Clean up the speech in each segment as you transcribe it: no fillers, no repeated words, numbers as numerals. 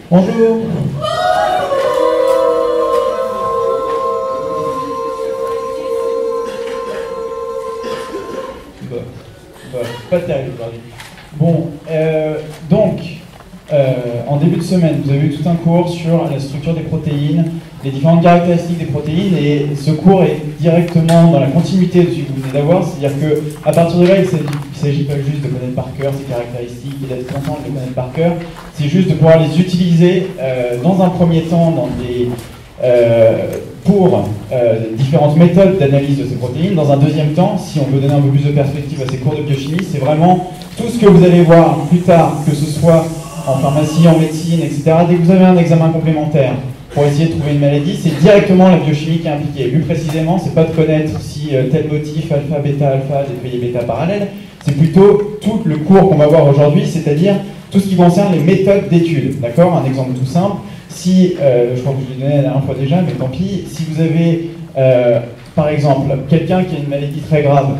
Bonjour. Pas terrible aujourd'hui. Bon, en début de semaine, vous avez eu tout un cours sur la structure des protéines, les différentes caractéristiques des protéines, et ce cours est directement dans la continuité de ce que vous venez d'avoir, c'est-à-dire qu'à partir de là, il ne s'agit pas juste de connaître par cœur ces caractéristiques et d'être content de les connaître par cœur, c'est juste de pouvoir les utiliser dans un premier temps pour différentes méthodes d'analyse de ces protéines. Dans un deuxième temps, si on veut donner un peu plus de perspective à ces cours de biochimie, c'est vraiment tout ce que vous allez voir plus tard, que ce soit en pharmacie, en médecine, etc. Dès que vous avez un examen complémentaire pour essayer de trouver une maladie, c'est directement la biochimie qui est impliquée. Plus précisément, c'est pas de connaître si tel motif, alpha, bêta, déployé bêta parallèle, c'est plutôt tout le cours qu'on va voir aujourd'hui, c'est-à-dire tout ce qui concerne les méthodes d'étude. D'accord ? Un exemple tout simple. Si, je crois que je l'ai donné la dernière fois déjà, mais tant pis, si vous avez, par exemple, quelqu'un qui a une maladie très grave,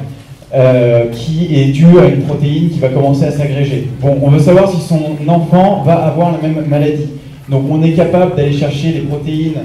qui est due à une protéine qui va commencer à s'agréger. Bon, on veut savoir si son enfant va avoir la même maladie. Donc on est capable d'aller chercher les protéines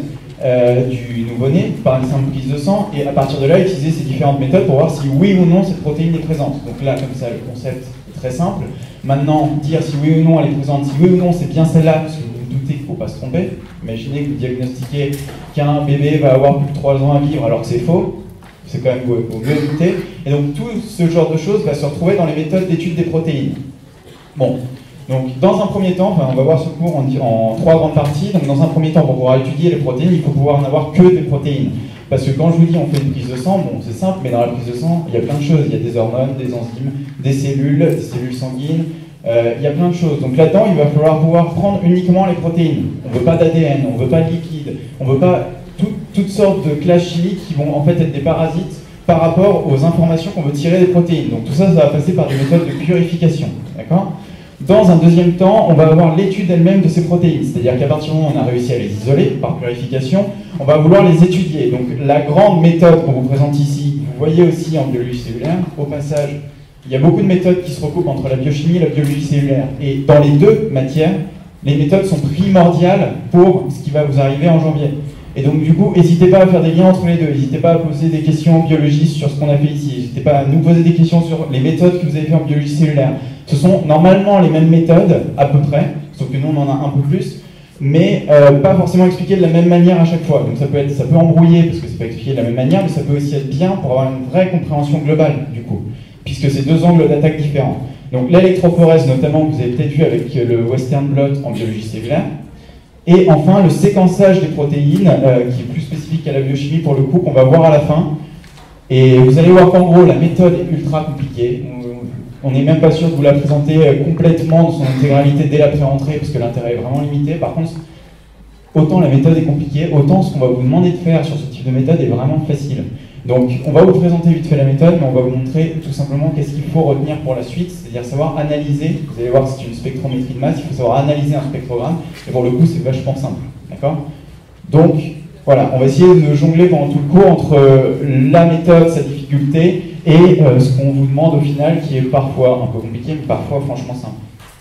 du nouveau-né par une simple prise de sang, et à partir de là, utiliser ces différentes méthodes pour voir si oui ou non cette protéine est présente. Donc là, comme ça, le concept est très simple. Maintenant, dire si oui ou non elle est présente, si oui ou non c'est bien celle-là, parce que vous vous doutez qu'il ne faut pas se tromper. Imaginez que vous diagnostiquez qu'un bébé va avoir plus de 3 ans à vivre alors que c'est faux. C'est quand même mieux douter. Et donc tout ce genre de choses va se retrouver dans les méthodes d'étude des protéines. Bon, donc dans un premier temps, on va voir ce cours en 3 grandes parties. Donc dans un premier temps, pour pouvoir étudier les protéines, il faut pouvoir n'avoir que des protéines. Parce que quand je vous dis on fait une prise de sang, bon c'est simple, mais dans la prise de sang, il y a plein de choses. Il y a des hormones, des enzymes, des cellules sanguines, il y a plein de choses. Donc là-dedans, il va falloir pouvoir prendre uniquement les protéines. On ne veut pas d'ADN, on ne veut pas de liquide, on ne veut pas toutes sortes de classes chimiques qui vont en fait être des parasites par rapport aux informations qu'on veut tirer des protéines. Donc tout ça, ça va passer par des méthodes de purification. D'accord ? Dans un deuxième temps, on va avoir l'étude elle-même de ces protéines. C'est-à-dire qu'à partir du moment où on a réussi à les isoler par purification, on va vouloir les étudier. Donc la grande méthode qu'on vous présente ici, vous voyez aussi en biologie cellulaire, au passage, il y a beaucoup de méthodes qui se recoupent entre la biochimie et la biologie cellulaire. Et dans les deux matières, les méthodes sont primordiales pour ce qui va vous arriver en janvier. Et donc du coup, n'hésitez pas à faire des liens entre les deux, n'hésitez pas à poser des questions biologistes sur ce qu'on a fait ici, n'hésitez pas à nous poser des questions sur les méthodes que vous avez fait en biologie cellulaire. Ce sont normalement les mêmes méthodes, à peu près, sauf que nous on en a un peu plus, mais pas forcément expliquées de la même manière à chaque fois. Donc ça peut embrouiller parce que c'est pas expliqué de la même manière, mais ça peut aussi être bien pour avoir une vraie compréhension globale du coup, puisque c'est 2 angles d'attaque différents. Donc l'électrophorèse notamment, que vous avez peut-être vu avec le Western blot en biologie cellulaire. Et enfin, le séquençage des protéines, qui est plus spécifique à la biochimie pour le coup, qu'on va voir à la fin. Et vous allez voir qu'en gros, la méthode est ultra compliquée. On n'est même pas sûr de vous la présenter complètement dans son intégralité dès la pré-entrée, parce que l'intérêt est vraiment limité. Par contre, autant la méthode est compliquée, autant ce qu'on va vous demander de faire sur ce type de méthode est vraiment facile. Donc, on va vous présenter vite fait la méthode, mais on va vous montrer tout simplement qu'est-ce qu'il faut retenir pour la suite, c'est-à-dire savoir analyser. Vous allez voir que c'est une spectrométrie de masse, il faut savoir analyser un spectrogramme, et pour le coup, c'est vachement simple, d'accord ? Donc, voilà, on va essayer de jongler pendant tout le cours entre la méthode, sa difficulté, et ce qu'on vous demande au final, qui est parfois un peu compliqué, mais parfois franchement simple.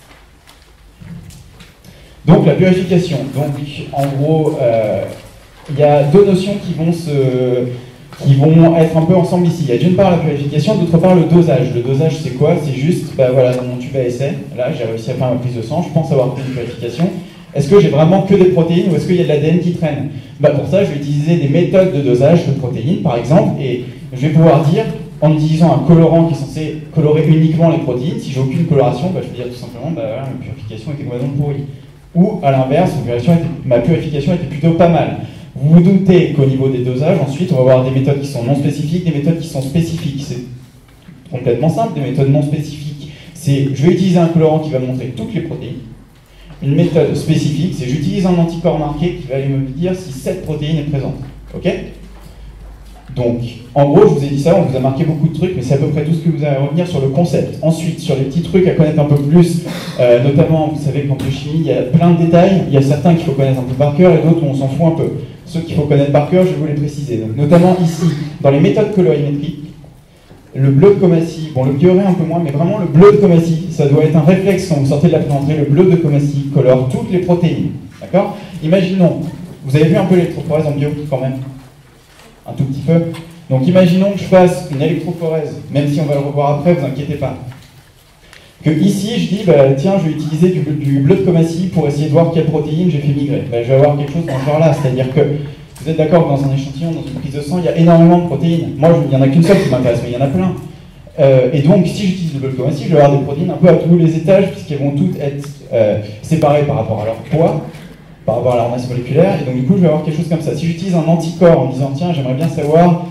Donc, la purification. Donc, en gros, il y a 2 notions qui vont être un peu ensemble ici. Il y a d'une part la purification, d'autre part le dosage. Le dosage, c'est quoi? C'est juste, voilà, dans mon tube à essai, là, j'ai réussi à faire ma prise de sang, je pense avoir fait une purification. Est-ce que j'ai vraiment que des protéines ou est-ce qu'il y a de l'ADN qui traîne? Pour ça, je vais utiliser des méthodes de dosage de protéines, par exemple, et je vais pouvoir dire, en utilisant un colorant qui est censé colorer uniquement les protéines, si j'ai aucune coloration, je vais dire tout simplement, voilà, ma purification était complètement pourrie. Ou, à l'inverse, ma purification était plutôt pas mal. Vous vous doutez qu'au niveau des dosages, ensuite, on va avoir des méthodes qui sont non spécifiques, des méthodes qui sont spécifiques. C'est complètement simple, des méthodes non spécifiques. C'est, je vais utiliser un colorant qui va montrer toutes les protéines. Une méthode spécifique, c'est j'utilise un anticorps marqué qui va aller me dire si cette protéine est présente. Ok? Donc, en gros, je vous ai dit ça, on vous a marqué beaucoup de trucs, mais c'est à peu près tout ce que vous allez retenir sur le concept. Ensuite, sur les petits trucs à connaître un peu plus, notamment, vous savez qu'en biochimie, il y a plein de détails. Il y a certains qu'il faut connaître un peu par cœur et d'autres où on s'en fout un peu. Ceux qu'il faut connaître par cœur, je vais vous les préciser. Donc, notamment ici, dans les méthodes colorimétriques, le bleu de Comassi, bon, le violet un peu moins, mais vraiment le bleu de Comassi, ça doit être un réflexe quand vous sortez de la plaisanterie. Le bleu de Comassi colore toutes les protéines. D'accord? Imaginons, vous avez vu un peu l'électrophorèse en bio quand même? Un tout petit peu. Donc imaginons que je fasse une électrophorèse, même si on va le revoir après, vous inquiétez pas. Que ici, je dis, bah, tiens, je vais utiliser du bleu de Comassi pour essayer de voir quelle protéine j'ai fait migrer. Bah, je vais avoir quelque chose dans ce genre-là, c'est-à-dire que vous êtes d'accord que dans un échantillon, dans une prise de sang, il y a énormément de protéines. Moi, il n'y en a qu'une seule qui m'intéresse, mais il y en a plein. Et donc, si j'utilise le bleu de Comassi, je vais avoir des protéines un peu à tous les étages, puisqu'elles vont toutes être séparées par rapport à leur poids, par rapport à leur masse moléculaire, et donc du coup, je vais avoir quelque chose comme ça. Si j'utilise un anticorps en disant, tiens, j'aimerais bien savoir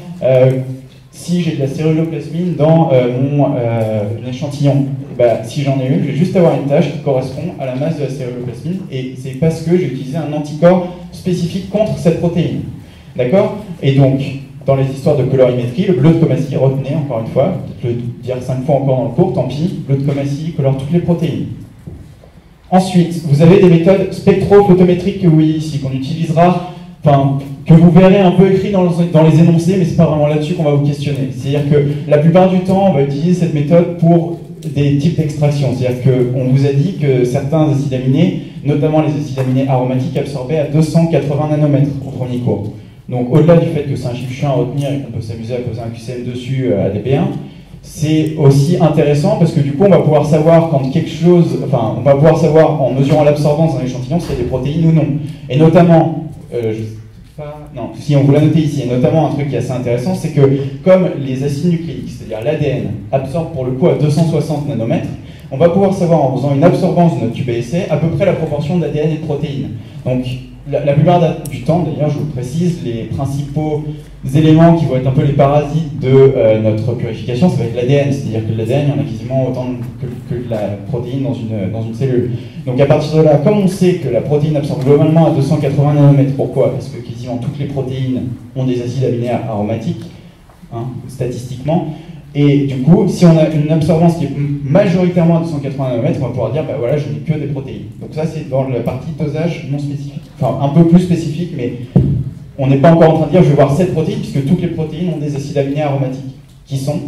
si j'ai de la céruloplasmine dans mon échantillon, bah, si j'en ai une, je vais juste avoir une tâche qui correspond à la masse de la céruloplasmine, et c'est parce que j'ai utilisé un anticorps spécifique contre cette protéine. D'accord? Et donc, dans les histoires de colorimétrie, le bleu de Comassi, retenez encore une fois, je vais le dire 5 fois encore dans le cours, tant pis, bleu de Comassi colore toutes les protéines. Ensuite, vous avez des méthodes spectrophotométriques que vous voyez ici, qu'on utilisera, enfin, que vous verrez un peu écrit dans les énoncés, mais c'est pas vraiment là-dessus qu'on va vous questionner. C'est-à-dire que la plupart du temps, on va utiliser cette méthode pour des types d'extraction. C'est-à-dire qu'on vous a dit que certains acides aminés, notamment les acides aminés aromatiques, absorbaient à 280 nanomètres au premier cours. Donc au-delà du fait que c'est un chiffre chiant à retenir et qu'on peut s'amuser à poser un QCM dessus à DP1, c'est aussi intéressant parce que du coup on va pouvoir savoir quand quelque chose, enfin on va pouvoir savoir en mesurant l'absorbance d'un échantillon s'il y a des protéines ou non. Et notamment, je sais pas, non, si on vous l'a noté ici, et notamment un truc qui est assez intéressant, c'est que comme les acides nucléiques, c'est-à-dire l'ADN, absorbent pour le coup à 260 nanomètres, on va pouvoir savoir en faisant une absorbance de notre tube à essai à peu près la proportion d'ADN et de protéines. Donc la plupart du temps, d'ailleurs, je vous précise, les principaux éléments qui vont être un peu les parasites de notre purification, ça va être l'ADN, c'est-à-dire que l'ADN, il y en a quasiment autant que de la protéine dans une cellule. Donc à partir de là, comme on sait que la protéine absorbe globalement à 280 nanomètres, pourquoi? Parce que quasiment toutes les protéines ont des acides aminés aromatiques, hein, statistiquement. Et du coup, si on a une absorbance qui est majoritairement à 280 nanomètres, on va pouvoir dire, bah voilà, je n'ai que des protéines. Donc ça, c'est dans la partie dosage non spécifique. Enfin, un peu plus spécifique, mais on n'est pas encore en train de dire, je vais voir cette protéine, puisque toutes les protéines ont des acides aminés aromatiques. Qui sont?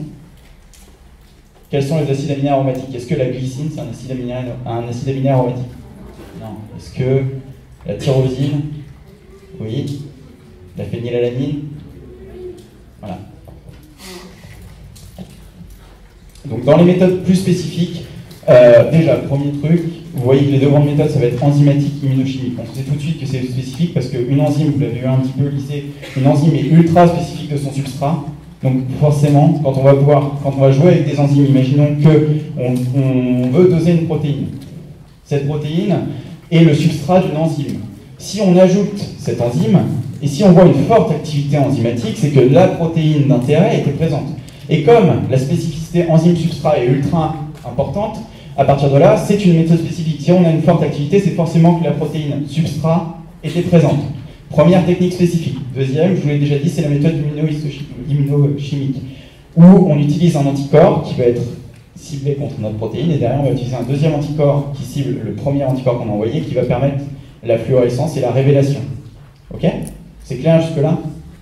Quels sont les acides aminés aromatiques? Est-ce que la glycine, c'est un acide aminé aromatique? Non. Est-ce que la tyrosine? Oui. La phénylalanine? Voilà. Donc dans les méthodes plus spécifiques, déjà, premier truc, vous voyez que les deux grandes méthodes, ça va être enzymatique, immunochimique. On sait tout de suite que c'est spécifique parce qu'une enzyme, vous l'avez vu un petit peu au lycée, une enzyme est ultra spécifique de son substrat. Donc forcément, quand on va jouer avec des enzymes, imaginons qu'on veut doser une protéine. Cette protéine est le substrat d'une enzyme. Si on ajoute cette enzyme, et si on voit une forte activité enzymatique, c'est que la protéine d'intérêt était présente. Et comme la spécificité enzyme-substrat est ultra importante, à partir de là, c'est une méthode spécifique. Si on a une forte activité, c'est forcément que la protéine substrat était présente. Première technique spécifique. Deuxième, je vous l'ai déjà dit, c'est la méthode immunochimique, où on utilise un anticorps qui va être ciblé contre notre protéine, et derrière, on va utiliser un deuxième anticorps qui cible le premier anticorps qu'on a envoyé, qui va permettre la fluorescence et la révélation. Ok? C'est clair jusque-là?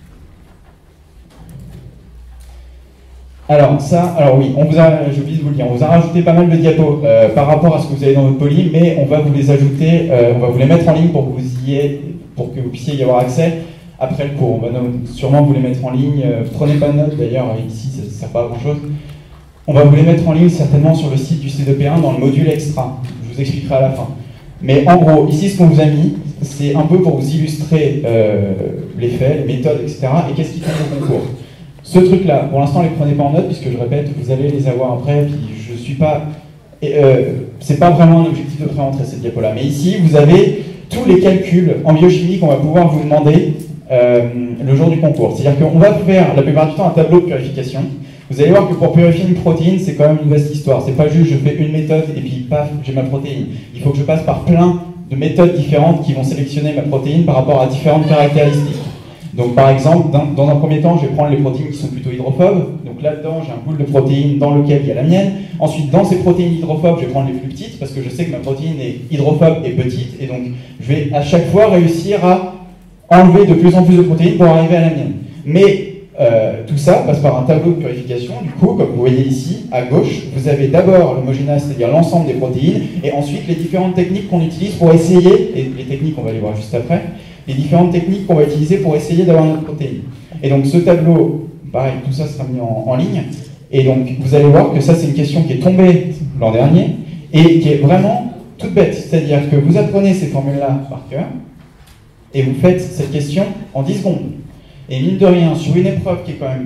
Alors oui, j'ai oublié de vous le dire, on vous a rajouté pas mal de diapos par rapport à ce que vous avez dans votre poly, mais on va vous les ajouter, on va vous les mettre en ligne pour que vous puissiez y avoir accès après le cours. On va sûrement vous les mettre en ligne, prenez pas de notes d'ailleurs, ici ça ne sert pas à grand chose. On va vous les mettre en ligne certainement sur le site du C2P1 dans le module extra, je vous expliquerai à la fin. Mais en gros, ici ce qu'on vous a mis, c'est un peu pour vous illustrer les faits, les méthodes, etc. et qu'est-ce qui fait au concours. Ce truc-là, pour l'instant, les prenez pas en note, puisque je répète, vous allez les avoir après, puis je suis pas... c'est pas vraiment un objectif de pré-entrée, cette diapo-là. Mais ici, vous avez tous les calculs en biochimie qu'on va pouvoir vous demander le jour du concours. C'est-à-dire qu'on va faire, la plupart du temps, un tableau de purification. Vous allez voir que pour purifier une protéine, c'est quand même une vaste histoire. C'est pas juste, je fais une méthode, et puis paf, j'ai ma protéine. Il faut que je passe par plein de méthodes différentes qui vont sélectionner ma protéine par rapport à différentes caractéristiques. Donc par exemple, dans un premier temps, je vais prendre les protéines qui sont plutôt hydrophobes. Donc là-dedans, j'ai un pool de protéines dans lequel il y a la mienne. Ensuite, dans ces protéines hydrophobes, je vais prendre les plus petites parce que je sais que ma protéine est hydrophobe et petite. Et donc, je vais à chaque fois réussir à enlever de plus en plus de protéines pour arriver à la mienne. Mais Tout ça passe par un tableau de purification. Du coup, comme vous voyez ici, à gauche, vous avez d'abord l'homogénase, c'est-à-dire l'ensemble des protéines, et ensuite les différentes techniques qu'on utilise pour essayer, et les techniques on va les voir juste après, les différentes techniques qu'on va utiliser pour essayer d'avoir notre protéine. Et donc ce tableau, pareil, tout ça sera mis en ligne, et donc vous allez voir que ça c'est une question qui est tombée l'an dernier, et qui est vraiment toute bête, c'est-à-dire que vous apprenez ces formules-là par cœur, et vous faites cette question en 10 secondes. Et mine de rien, sur une épreuve qui est quand même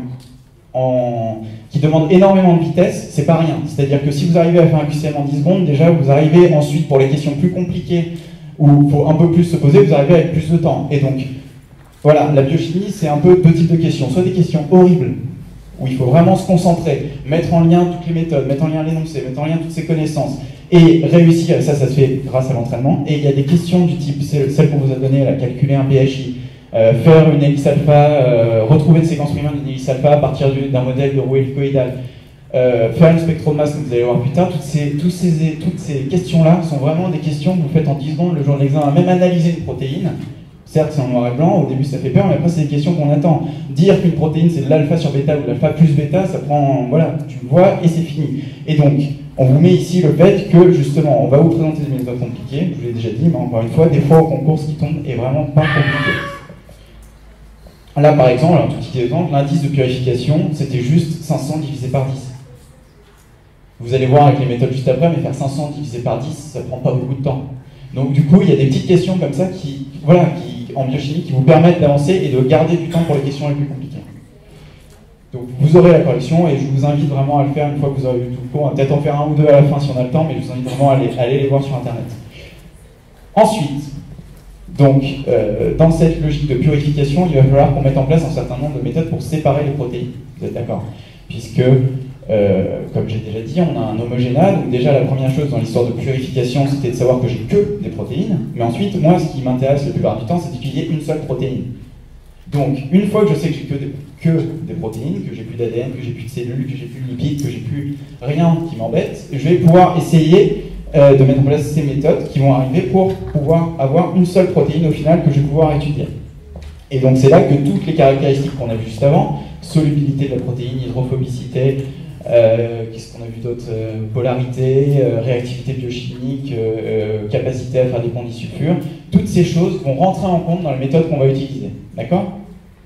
qui demande énormément de vitesse, c'est pas rien. C'est-à-dire que si vous arrivez à faire un QCM en 10 secondes, déjà vous arrivez ensuite pour les questions plus compliquées, où il faut un peu plus se poser, vous arrivez avec plus de temps. Et donc, voilà, la biochimie, c'est un peu deux types de questions. Soit des questions horribles, où il faut vraiment se concentrer, mettre en lien toutes les méthodes, mettre en lien l'énoncé, mettre en lien toutes ces connaissances, et réussir, et ça se fait grâce à l'entraînement. Et il y a des questions du type, celle qu'on vous a donnée, calculer un PHI, faire une hélice alpha, retrouver une séquence primaire d'une hélice alpha à partir d'un modèle de roue hélicoïdale, faire une spectromasse, comme vous allez voir plus tard. Toutes ces questions-là sont vraiment des questions que vous faites en 10 secondes le jour de l'examen. Même analyser une protéine, certes c'est en noir et blanc, au début ça fait peur, mais après c'est des questions qu'on attend. Dire qu'une protéine c'est de l'alpha sur bêta ou de l'alpha plus bêta, ça prend, voilà, tu le vois et c'est fini. Et donc, on vous met ici le fait que, justement, on va vous présenter des méthodes compliquées, je vous l'ai déjà dit, mais encore une fois, des fois au concours, ce qui tombe est vraiment pas compliqué. Là, par exemple, un tout petit exemple, l'indice de purification, c'était juste 500 divisé par 10. Vous allez voir avec les méthodes juste après, mais faire 500 divisé par 10, ça prend pas beaucoup de temps. Donc du coup, il y a des petites questions comme ça qui, voilà, en biochimie, qui vous permettent d'avancer et de garder du temps pour les questions les plus compliquées. Donc vous aurez la correction et je vous invite vraiment à le faire une fois que vous aurez vu tout le cours. On va peut-être en faire un ou deux à la fin si on a le temps, mais je vous invite vraiment à aller les voir sur Internet. Ensuite, donc, dans cette logique de purification, il va falloir qu'on mette en place un certain nombre de méthodes pour séparer les protéines. Vous êtes d'accord? Puisque, comme j'ai déjà dit, on a un homogénal. Donc déjà, la première chose dans l'histoire de purification, c'était de savoir que j'ai que des protéines. Mais ensuite, moi, ce qui m'intéresse le plus plupart du temps, c'est d'utiliser une seule protéine. Donc, une fois que je sais que j'ai que des protéines, que j'ai plus d'ADN, que j'ai plus de cellules, que j'ai plus de lipides, que j'ai plus rien qui m'embête, je vais pouvoir essayer de mettre en place ces méthodes qui vont arriver pour pouvoir avoir une seule protéine au final que je vais pouvoir étudier. Et donc c'est là que toutes les caractéristiques qu'on a vues juste avant, solubilité de la protéine, hydrophobicité, qu'est-ce qu'on a vu d'autre, polarité, réactivité biochimique, capacité à faire des ponts disulfures, toutes ces choses vont rentrer en compte dans les méthodes qu'on va utiliser. D'accord ?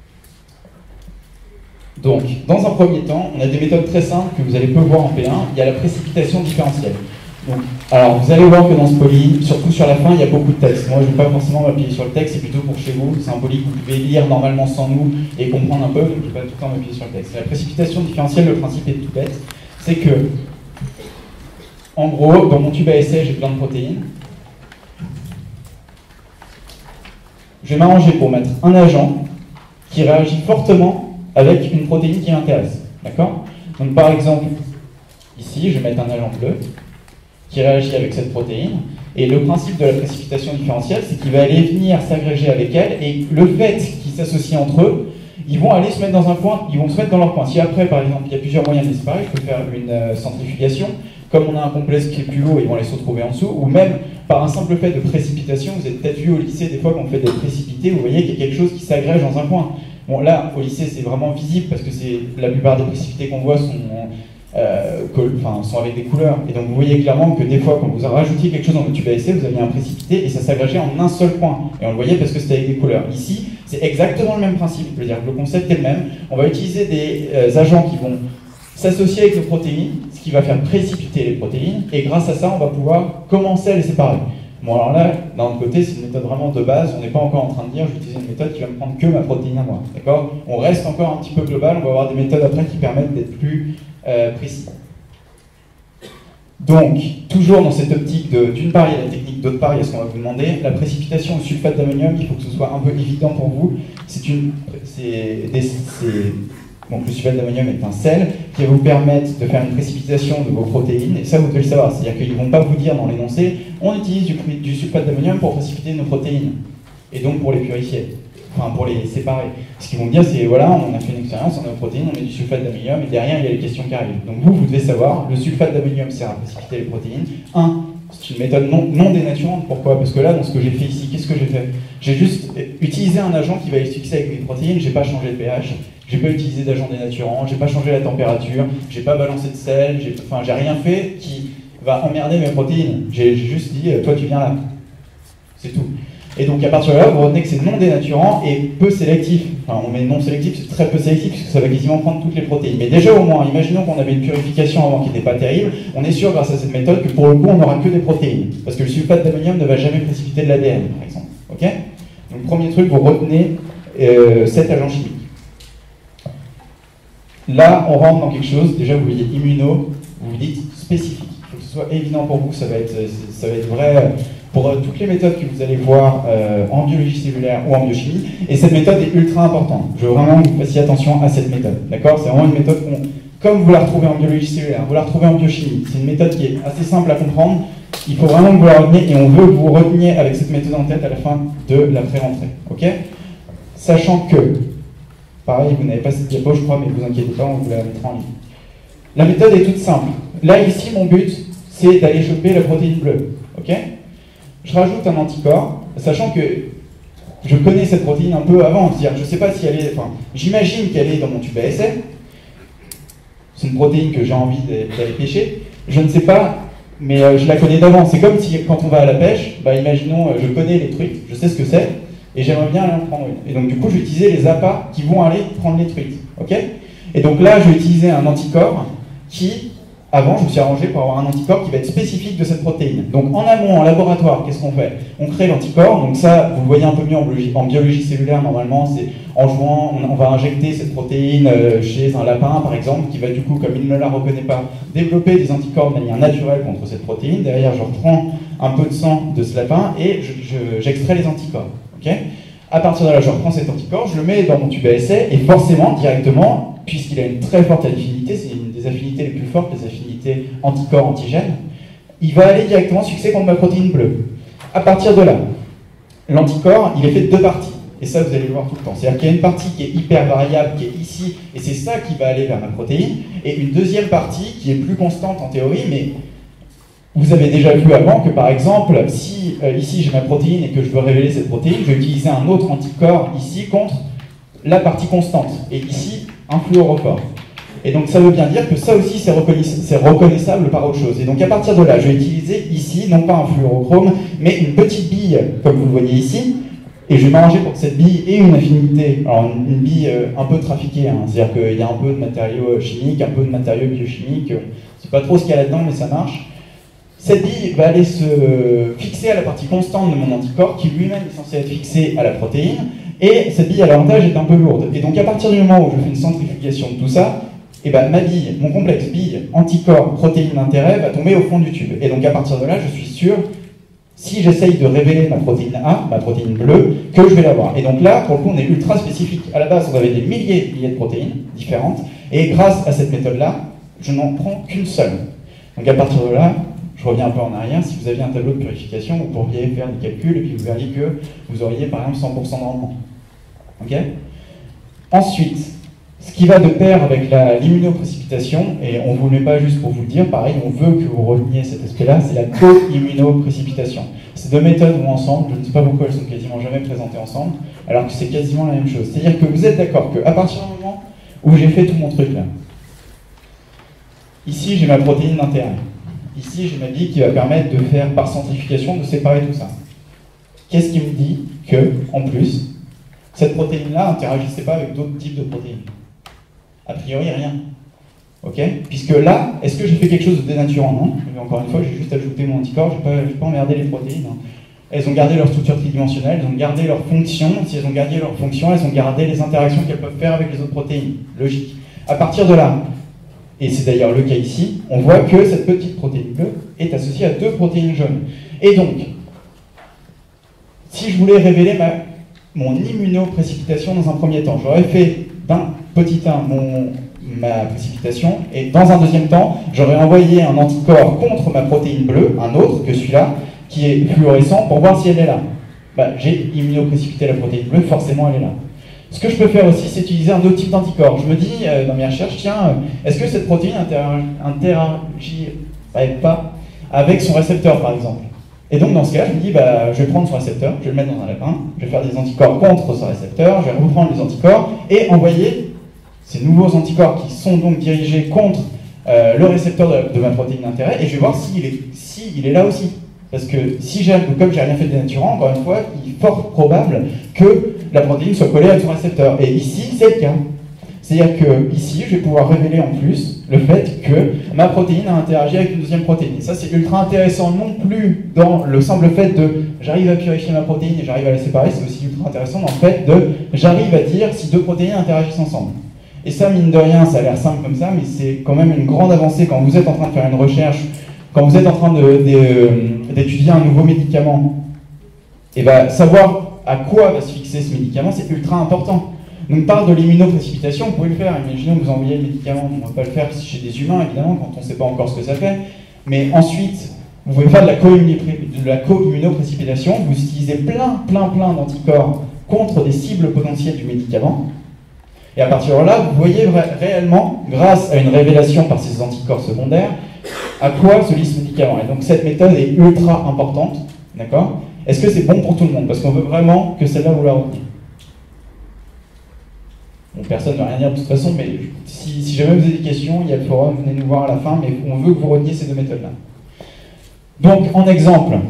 Donc, dans un premier temps, on a des méthodes très simples que vous allez peu voir en P1. Il y a la précipitation différentielle. Donc, alors, vous allez voir que dans ce poly, surtout sur la fin, il y a beaucoup de texte. Moi, je ne vais pas forcément m'appuyer sur le texte, c'est plutôt pour chez vous. C'est un poly que vous pouvez lire normalement sans nous et comprendre un peu, donc je ne vais pas tout le temps m'appuyer sur le texte. La précipitation différentielle, le principe est tout bête. C'est que, en gros, dans mon tube à essai, j'ai plein de protéines. Je vais m'arranger pour mettre un agent qui réagit fortement avec une protéine qui m'intéresse. D'accord ? Donc, par exemple, ici, je vais mettre un agent bleu qui réagit avec cette protéine. Et le principe de la précipitation différentielle, c'est qu'il va aller venir s'agréger avec elle, et le fait qu'ils s'associent entre eux, ils vont aller se mettre dans un coin, ils vont se mettre dans leur coin. Si après, par exemple, il y a plusieurs moyens de les séparer, je peux faire une centrifugation, comme on a un complexe qui est plus haut, ils vont aller se retrouver en dessous, ou même par un simple fait de précipitation, vous avez peut-être vu au lycée, des fois, quand on fait des précipités, vous voyez qu'il y a quelque chose qui s'agrège dans un coin. Bon, là, au lycée, c'est vraiment visible, parce que la plupart des précipités qu'on voit sont avec des couleurs. Et donc vous voyez clairement que des fois, quand vous rajoutiez quelque chose dans le tube à essai, vous aviez un précipité et ça s'agrégeait en un seul point. Et on le voyait parce que c'était avec des couleurs. Ici, c'est exactement le même principe. Je veux dire que le concept est le même. On va utiliser des agents qui vont s'associer avec nos protéines, ce qui va faire précipiter les protéines. Et grâce à ça, on va pouvoir commencer à les séparer. Bon, alors là, d'un autre côté, c'est une méthode vraiment de base. On n'est pas encore en train de dire, je vais utiliser une méthode qui va me prendre que ma protéine à moi. D'accord ? On reste encore un petit peu global. On va avoir des méthodes après qui permettent d'être plus précis. Donc, toujours dans cette optique d'une part, il y a la technique, d'autre part, il y a ce qu'on va vous demander. La précipitation au sulfate d'ammonium, il faut que ce soit un peu évident pour vous. Donc, le sulfate d'ammonium est un sel qui va vous permettre de faire une précipitation de vos protéines. Et ça, vous devez le savoir. C'est-à-dire qu'ils ne vont pas vous dire dans l'énoncé, on utilise du sulfate d'ammonium pour précipiter nos protéines. Et donc pour les purifier. Enfin, pour les séparer. Ce qu'ils vont me dire, c'est voilà, on a fait une expérience, on a une protéine, on met du sulfate d'ammonium, et derrière, il y a les questions qui arrivent. Donc vous devez savoir, le sulfate d'ammonium sert à précipiter les protéines. C'est une méthode non dénaturante. Pourquoi ? Parce que là, dans ce que j'ai fait ici, qu'est-ce que j'ai fait ? J'ai juste utilisé un agent qui va être fixé avec mes protéines, j'ai pas changé de pH, J'ai pas utilisé d'agent dénaturant, j'ai pas changé la température, j'ai pas balancé de sel, j'ai rien fait qui va emmerder mes protéines. J'ai juste dit, toi tu viens là. C'est tout. Et donc à partir de là, vous retenez que c'est non dénaturant et peu sélectif. Enfin, on met non sélectif, c'est très peu sélectif, puisque ça va quasiment prendre toutes les protéines. Mais déjà au moins, imaginons qu'on avait une purification avant qui n'était pas terrible, on est sûr grâce à cette méthode que pour le coup, on n'aura que des protéines. Parce que le sulfate d'ammonium ne va jamais précipiter de l'ADN, par exemple. Ok ? Donc premier truc, vous retenez cet agent chimique. Là, on rentre dans quelque chose, déjà vous voyez immuno, vous vous dites spécifique. Il faut que ce soit évident pour vous, ça va être vrai pour toutes les méthodes que vous allez voir en biologie cellulaire ou en biochimie, et cette méthode est ultra importante. Je veux vraiment que vous fassiez attention à cette méthode, d'accord? C'est vraiment une méthode comme vous la retrouvez en biologie cellulaire, vous la retrouvez en biochimie, c'est une méthode qui est assez simple à comprendre, il faut vraiment que vous la reteniez, et on veut que vous reteniez avec cette méthode en tête à la fin de la pré-rentrée, ok? Sachant que, pareil, vous n'avez pas cette diapo, je crois, mais ne vous inquiétez pas, on vous la mettra en ligne. La méthode est toute simple. Là, ici, mon but, c'est d'aller choper la protéine bleue, ok? Je rajoute un anticorps, sachant que je connais cette protéine un peu avant, c'est-à-dire je ne sais pas si elle est, enfin, j'imagine qu'elle est dans mon tube à essai, c'est une protéine que j'ai envie d'aller pêcher, je ne sais pas, mais je la connais d'avance. C'est comme si quand on va à la pêche, bah, imaginons, je connais les truites, je sais ce que c'est, et j'aimerais bien aller en prendre une. Et donc du coup, je vais utiliser les appâts qui vont aller prendre les truites, ok? Et donc là, je vais utiliser un anticorps qui... Avant, je me suis arrangé pour avoir un anticorps qui va être spécifique de cette protéine. Donc en amont, en laboratoire, qu'est-ce qu'on fait? On crée l'anticorps, donc ça, vous le voyez un peu mieux en biologie cellulaire, normalement, c'est en jouant, on va injecter cette protéine chez un lapin, par exemple, qui va du coup, comme il ne la reconnaît pas, développer des anticorps de manière naturelle contre cette protéine. Derrière, je reprends un peu de sang de ce lapin et j'extrais les anticorps. Okay, à partir de là, je reprends cet anticorps, je le mets dans mon tube à essai, et forcément, directement, puisqu'il a une très forte affinité, c'est une des affinités les plus fortes, les affinités anticorps-antigènes, il va aller directement se fixer contre ma protéine bleue. À partir de là, l'anticorps, il est fait de deux parties, et ça, vous allez le voir tout le temps. C'est-à-dire qu'il y a une partie qui est hyper variable, qui est ici, et c'est ça qui va aller vers ma protéine, et une deuxième partie qui est plus constante en théorie, mais vous avez déjà vu avant que, par exemple, si ici j'ai ma protéine et que je veux révéler cette protéine, je vais utiliser un autre anticorps ici contre la partie constante, et ici, un fluorophore. Et donc ça veut bien dire que ça aussi c'est reconnaissable par autre chose. Et donc à partir de là, je vais utiliser ici, non pas un fluorochrome, mais une petite bille, comme vous le voyez ici, et je vais m'arranger pour que cette bille ait une affinité, alors une bille un peu trafiquée, hein, c'est-à-dire qu'il y a un peu de matériaux chimiques, un peu de matériaux biochimiques, je ne sais pas trop ce qu'il y a là-dedans, mais ça marche. Cette bille va aller se fixer à la partie constante de mon anticorps, qui lui-même est censé être fixé à la protéine, et cette bille à l'avantage est un peu lourde. Et donc à partir du moment où je fais une centrifugation de tout ça, et ben, ma bille, mon complexe bille, anticorps, protéine d'intérêt va tomber au fond du tube. Et donc à partir de là, je suis sûr, si j'essaye de révéler ma protéine A, ma protéine bleue, que je vais l'avoir. Et donc là, pour le coup, on est ultra spécifique. À la base, on avait des milliers de protéines différentes, et grâce à cette méthode-là, je n'en prends qu'une seule. Donc à partir de là, je reviens un peu en arrière, si vous aviez un tableau de purification, vous pourriez faire des calculs, et puis vous verriez que vous auriez par exemple 100% de rendement. Ok ? Ensuite, ce qui va de pair avec l'immunoprécipitation, et on ne vous le met pas juste pour vous le dire, pareil, on veut que vous reteniez cet aspect-là, c'est la co-immunoprécipitation. Ces deux méthodes vont ensemble, je ne sais pas pourquoi elles sont quasiment jamais présentées ensemble, alors que c'est quasiment la même chose. C'est-à-dire que vous êtes d'accord qu'à partir du moment où j'ai fait tout mon truc là, ici j'ai ma protéine d'intérêt, ici j'ai ma bille qui va permettre de faire par centrifugation, de séparer tout ça. Qu'est-ce qui me dit que, en plus, cette protéine-là n'interagissait pas avec d'autres types de protéines? A priori, rien. Ok? Puisque là, est-ce que j'ai fait quelque chose de dénaturant? Non. Mais encore une fois, j'ai juste ajouté mon anticorps, je n'ai pas emmerdé les protéines. Elles ont gardé leur structure tridimensionnelle, elles ont gardé leur fonction. Si elles ont gardé leur fonction, elles ont gardé les interactions qu'elles peuvent faire avec les autres protéines. Logique. À partir de là, et c'est d'ailleurs le cas ici, on voit que cette petite protéine bleue est associée à deux protéines jaunes. Et donc, si je voulais révéler mon immunoprécipitation dans un premier temps, j'aurais fait d'un petit 1 ma précipitation, et dans un deuxième temps, j'aurais envoyé un anticorps contre ma protéine bleue, un autre que celui-là, qui est fluorescent, pour voir si elle est là. Bah, j'ai immunoprécipité la protéine bleue, forcément elle est là. Ce que je peux faire aussi, c'est utiliser un autre type d'anticorps. Je me dis, dans mes recherches, tiens, est-ce que cette protéine interagit pas avec son récepteur, par exemple? Et donc, dans ce cas, je me dis, bah, je vais prendre son récepteur, je vais le mettre dans un lapin, je vais faire des anticorps contre son récepteur, je vais reprendre les anticorps et envoyer ces nouveaux anticorps qui sont donc dirigés contre le récepteur de ma protéine d'intérêt, et je vais voir s'il est là aussi. Parce que comme j'ai rien fait de dénaturant, encore une fois, il est fort probable que la protéine soit collée à son récepteur. Et ici, c'est le cas. C'est-à-dire que ici, je vais pouvoir révéler en plus le fait que ma protéine a interagi avec une deuxième protéine. Et ça, c'est ultra intéressant non plus dans le simple fait de j'arrive à purifier ma protéine et j'arrive à la séparer, c'est aussi ultra intéressant dans le fait de j'arrive à dire si deux protéines interagissent ensemble. Et ça, mine de rien, ça a l'air simple comme ça, mais c'est quand même une grande avancée quand vous êtes en train de faire une recherche, quand vous êtes en train d'étudier un nouveau médicament. Et bien, savoir à quoi va se fixer ce médicament, c'est ultra important. Donc, par de l'immunoprécipitation, vous pouvez le faire. Imaginons que vous envoyez le médicament, on ne va pas le faire chez des humains, évidemment, quand on ne sait pas encore ce que ça fait. Mais ensuite, vous pouvez faire de la co-immunoprécipitation. Vous utilisez plein d'anticorps contre des cibles potentielles du médicament. Et à partir de là, vous voyez réellement, grâce à une révélation par ces anticorps secondaires, à quoi se lie ce médicament. Et donc cette méthode est ultra importante, d'accord? Est-ce que c'est bon pour tout le monde? Parce qu'on veut vraiment que celle-là vous la reteniez. Bon, personne ne va rien dire de toute façon, mais si jamais vous avez des questions, il y a le forum, venez nous voir à la fin, mais on veut que vous reteniez ces deux méthodes-là. Donc, en exemple,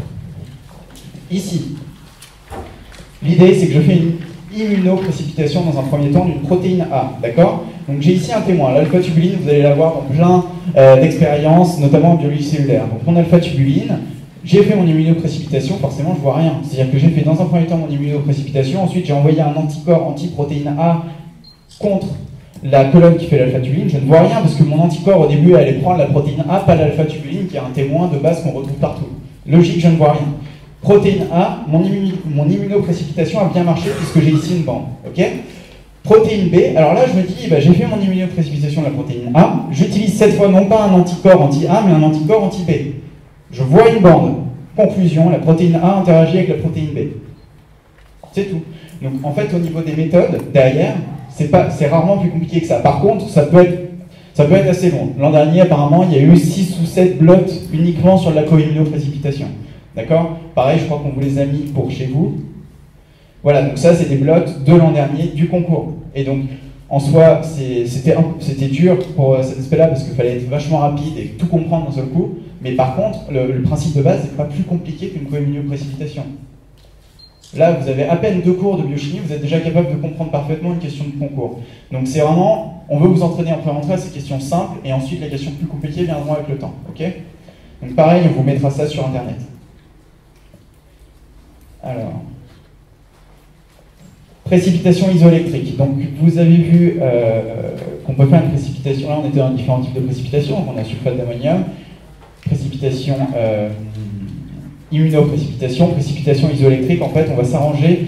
ici, l'idée c'est que je fais une immunoprécipitation dans un premier temps d'une protéine A, d'accord? Donc j'ai ici un témoin, l'alpha-tubuline, vous allez l'avoir dans plein d'expériences, notamment en biologie cellulaire. Donc mon alpha-tubuline, j'ai fait mon immunoprécipitation, forcément je vois rien. C'est-à-dire que j'ai fait dans un premier temps mon immunoprécipitation, ensuite j'ai envoyé un anticorps anti-protéine A contre la colonne qui fait l'alpha-tubuline, je ne vois rien parce que mon anticorps au début allait prendre la protéine A, pas l'alpha-tubuline qui est un témoin de base qu'on retrouve partout. Logique, je ne vois rien. Protéine A, mon immunoprécipitation a bien marché puisque j'ai ici une bande. Ok? Protéine B, alors là je me dis, j'ai fait mon immunoprécipitation de la protéine A, j'utilise cette fois non pas un anticorps anti-A, mais un anticorps anti-B. Je vois une bande. Conclusion, la protéine A interagit avec la protéine B. C'est tout. Donc en fait, au niveau des méthodes, derrière, c'est rarement plus compliqué que ça. Par contre, ça peut être assez long. L'an dernier, apparemment, il y a eu 6 ou 7 blots uniquement sur la co-immunoprécipitation. D'accord? Pareil, je crois qu'on vous les a mis pour chez vous. Voilà, donc ça, c'est des blots de l'an dernier du concours. Et donc, en soi, c'était dur pour cet aspect-là parce qu'il fallait être vachement rapide et tout comprendre d'un seul coup. Mais par contre, le principe de base n'est pas plus compliqué qu'une co-immunoprécipitation. Là, vous avez à peine 2 cours de biochimie, vous êtes déjà capable de comprendre parfaitement une question de concours. Donc c'est vraiment, on veut vous entraîner en pré-rentrée à ces questions simples, et ensuite les questions plus compliquées viendront avec le temps. Ok? Donc pareil, on vous mettra ça sur Internet. Alors, précipitation isoélectrique. Donc vous avez vu qu'on peut faire une précipitation, là on était dans différents types de précipitation, donc on a sulfate d'ammonium, précipitation immunoprécipitation, précipitation isoélectrique. En fait, on va s'arranger,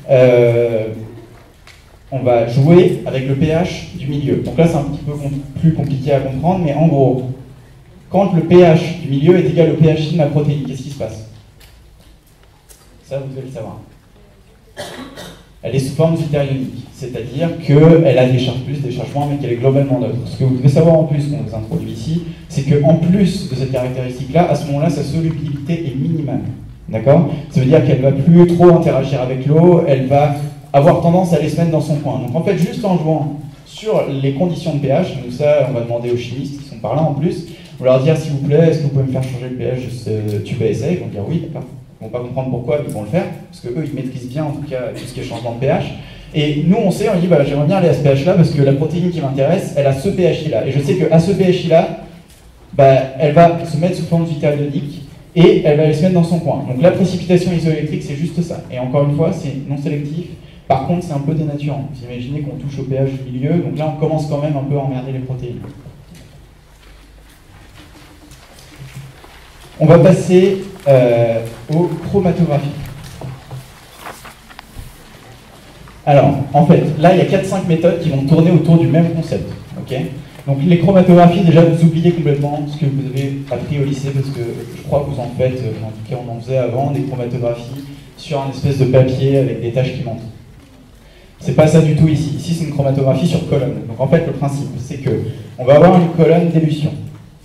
on va jouer avec le pH du milieu. Donc là, c'est un petit peu plus compliqué à comprendre, mais en gros, quand le pH du milieu est égal au pH de ma protéine, qu'est-ce qui se passe? Ça, vous devez le savoir. Elle est sous forme zwitterionique, c'est-à-dire qu'elle a des charges plus, des charges moins, mais qu'elle est globalement neutre. Ce que vous devez savoir en plus, qu'on vous introduit ici, c'est qu'en plus de cette caractéristique-là, à ce moment-là, sa solubilité est minimale. D'accord? Ça veut dire qu'elle ne va plus trop interagir avec l'eau, elle va avoir tendance à aller se mettre dans son coin. Donc en fait, juste en jouant sur les conditions de pH, donc ça, on va demander aux chimistes qui sont par là en plus, on va leur dire, s'il vous plaît, est-ce que vous pouvez me faire changer le pH de ce tube à essai? Ils vont dire oui, d'accord. Ils ne vont pas comprendre pourquoi, mais ils vont le faire, parce qu'eux, ils maîtrisent bien, en tout cas, tout ce qui est changement de pH. Et nous, on sait, on dit, j'aimerais bien aller à ce pH-là, parce que la protéine qui m'intéresse, elle a ce pH-là. Et je sais qu'à ce pH-là, elle va se mettre sous forme zwitterionique, et elle va aller se mettre dans son coin. Donc la précipitation isoélectrique, c'est juste ça. Et encore une fois, c'est non sélectif. Par contre, c'est un peu dénaturant. Vous imaginez qu'on touche au pH du milieu, donc là, on commence quand même un peu à emmerder les protéines. On va passer aux chromatographies. Alors, en fait, là, il y a 4-5 méthodes qui vont tourner autour du même concept. Okay, donc, les chromatographies, déjà, vous oubliez complètement ce que vous avez appris au lycée, parce que je crois que vous en faites, en tout cas, on en faisait avant, des chromatographies sur un espèce de papier avec des taches qui montent. C'est pas ça du tout ici. Ici, c'est une chromatographie sur colonne. Donc, en fait, le principe, c'est que on va avoir une colonne d'élution. Ok ?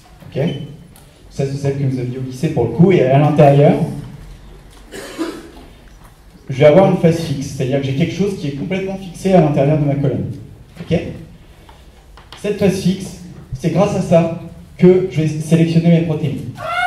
Ça, c'est celle que vous aviez au lycée pour le coup, et à l'intérieur, je vais avoir une phase fixe, c'est-à-dire que j'ai quelque chose qui est complètement fixé à l'intérieur de ma colonne. Ok ? Cette phase fixe, c'est grâce à ça que je vais sélectionner mes protéines.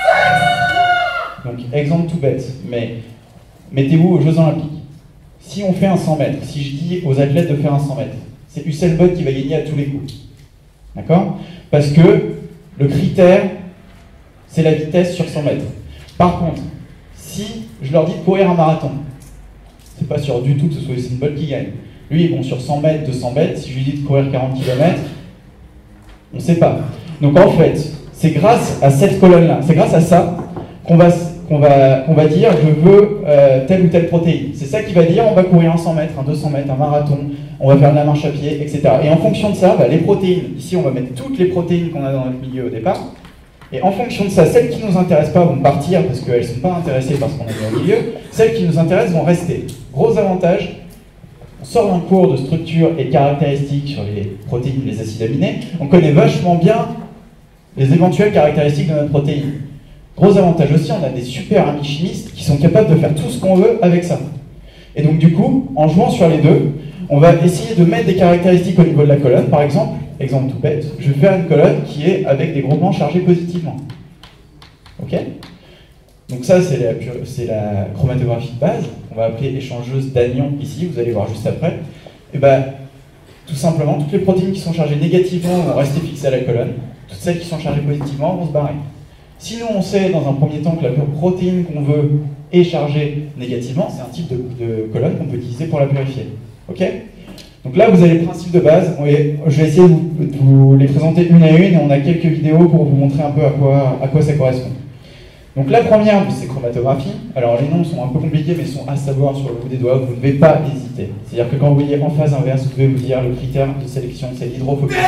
Donc, exemple tout bête, mais mettez-vous aux Jeux Olympiques. Si on fait un 100 mètres, si je dis aux athlètes de faire un 100 mètres, c'est Usain Bolt qui va gagner à tous les coups. D'accord? Parce que le critère, c'est la vitesse sur 100 mètres. Par contre, si je leur dis de courir un marathon, c'est pas sûr du tout que ce soit Usain Bolt qui gagne. Lui, bon, sur 100 mètres, 200 mètres, si je lui dis de courir 40 km, on ne sait pas. Donc en fait, c'est grâce à cette colonne-là, c'est grâce à ça qu'on va dire je veux telle ou telle protéine. C'est ça qui va dire on va courir un 100 mètres, un 200 mètres, un marathon, on va faire de la marche à pied, etc. Et en fonction de ça, les protéines, ici on va mettre toutes les protéines qu'on a dans notre milieu au départ. Et en fonction de ça, celles qui ne nous intéressent pas vont partir parce qu'elles ne sont pas intéressées par ce qu'on a mis au milieu. Celles qui nous intéressent vont rester. Gros avantage, on sort d'un cours de structure et de caractéristiques sur les protéines, les acides aminés. On connaît vachement bien les éventuelles caractéristiques de notre protéine. Gros avantage aussi, on a des super amis chimistes qui sont capables de faire tout ce qu'on veut avec ça. Et donc du coup, en jouant sur les deux, on va essayer de mettre des caractéristiques au niveau de la colonne. Par exemple tout bête, je vais faire une colonne qui est avec des groupements chargés positivement. Ok? Donc ça, c'est la chromatographie de base, qu'on va appeler échangeuse d'anions ici, vous allez voir juste après. Et tout simplement, toutes les protéines qui sont chargées négativement vont rester fixées à la colonne. Toutes celles qui sont chargées positivement vont se barrer. Si nous, on sait dans un premier temps que la protéine qu'on veut est chargée négativement, c'est un type de colonne qu'on peut utiliser pour la purifier. Ok? Donc là, vous avez le principe de base. Je vais essayer de vous les présenter une à une, et on a quelques vidéos pour vous montrer un peu à quoi ça correspond. Donc la première, c'est chromatographie. Alors les noms sont un peu compliqués, mais ils sont à savoir sur le bout des doigts, vous ne devez pas hésiter. C'est-à-dire que quand vous voyez en phase inverse, vous devez vous dire le critère de sélection, c'est l'hydrophobicité.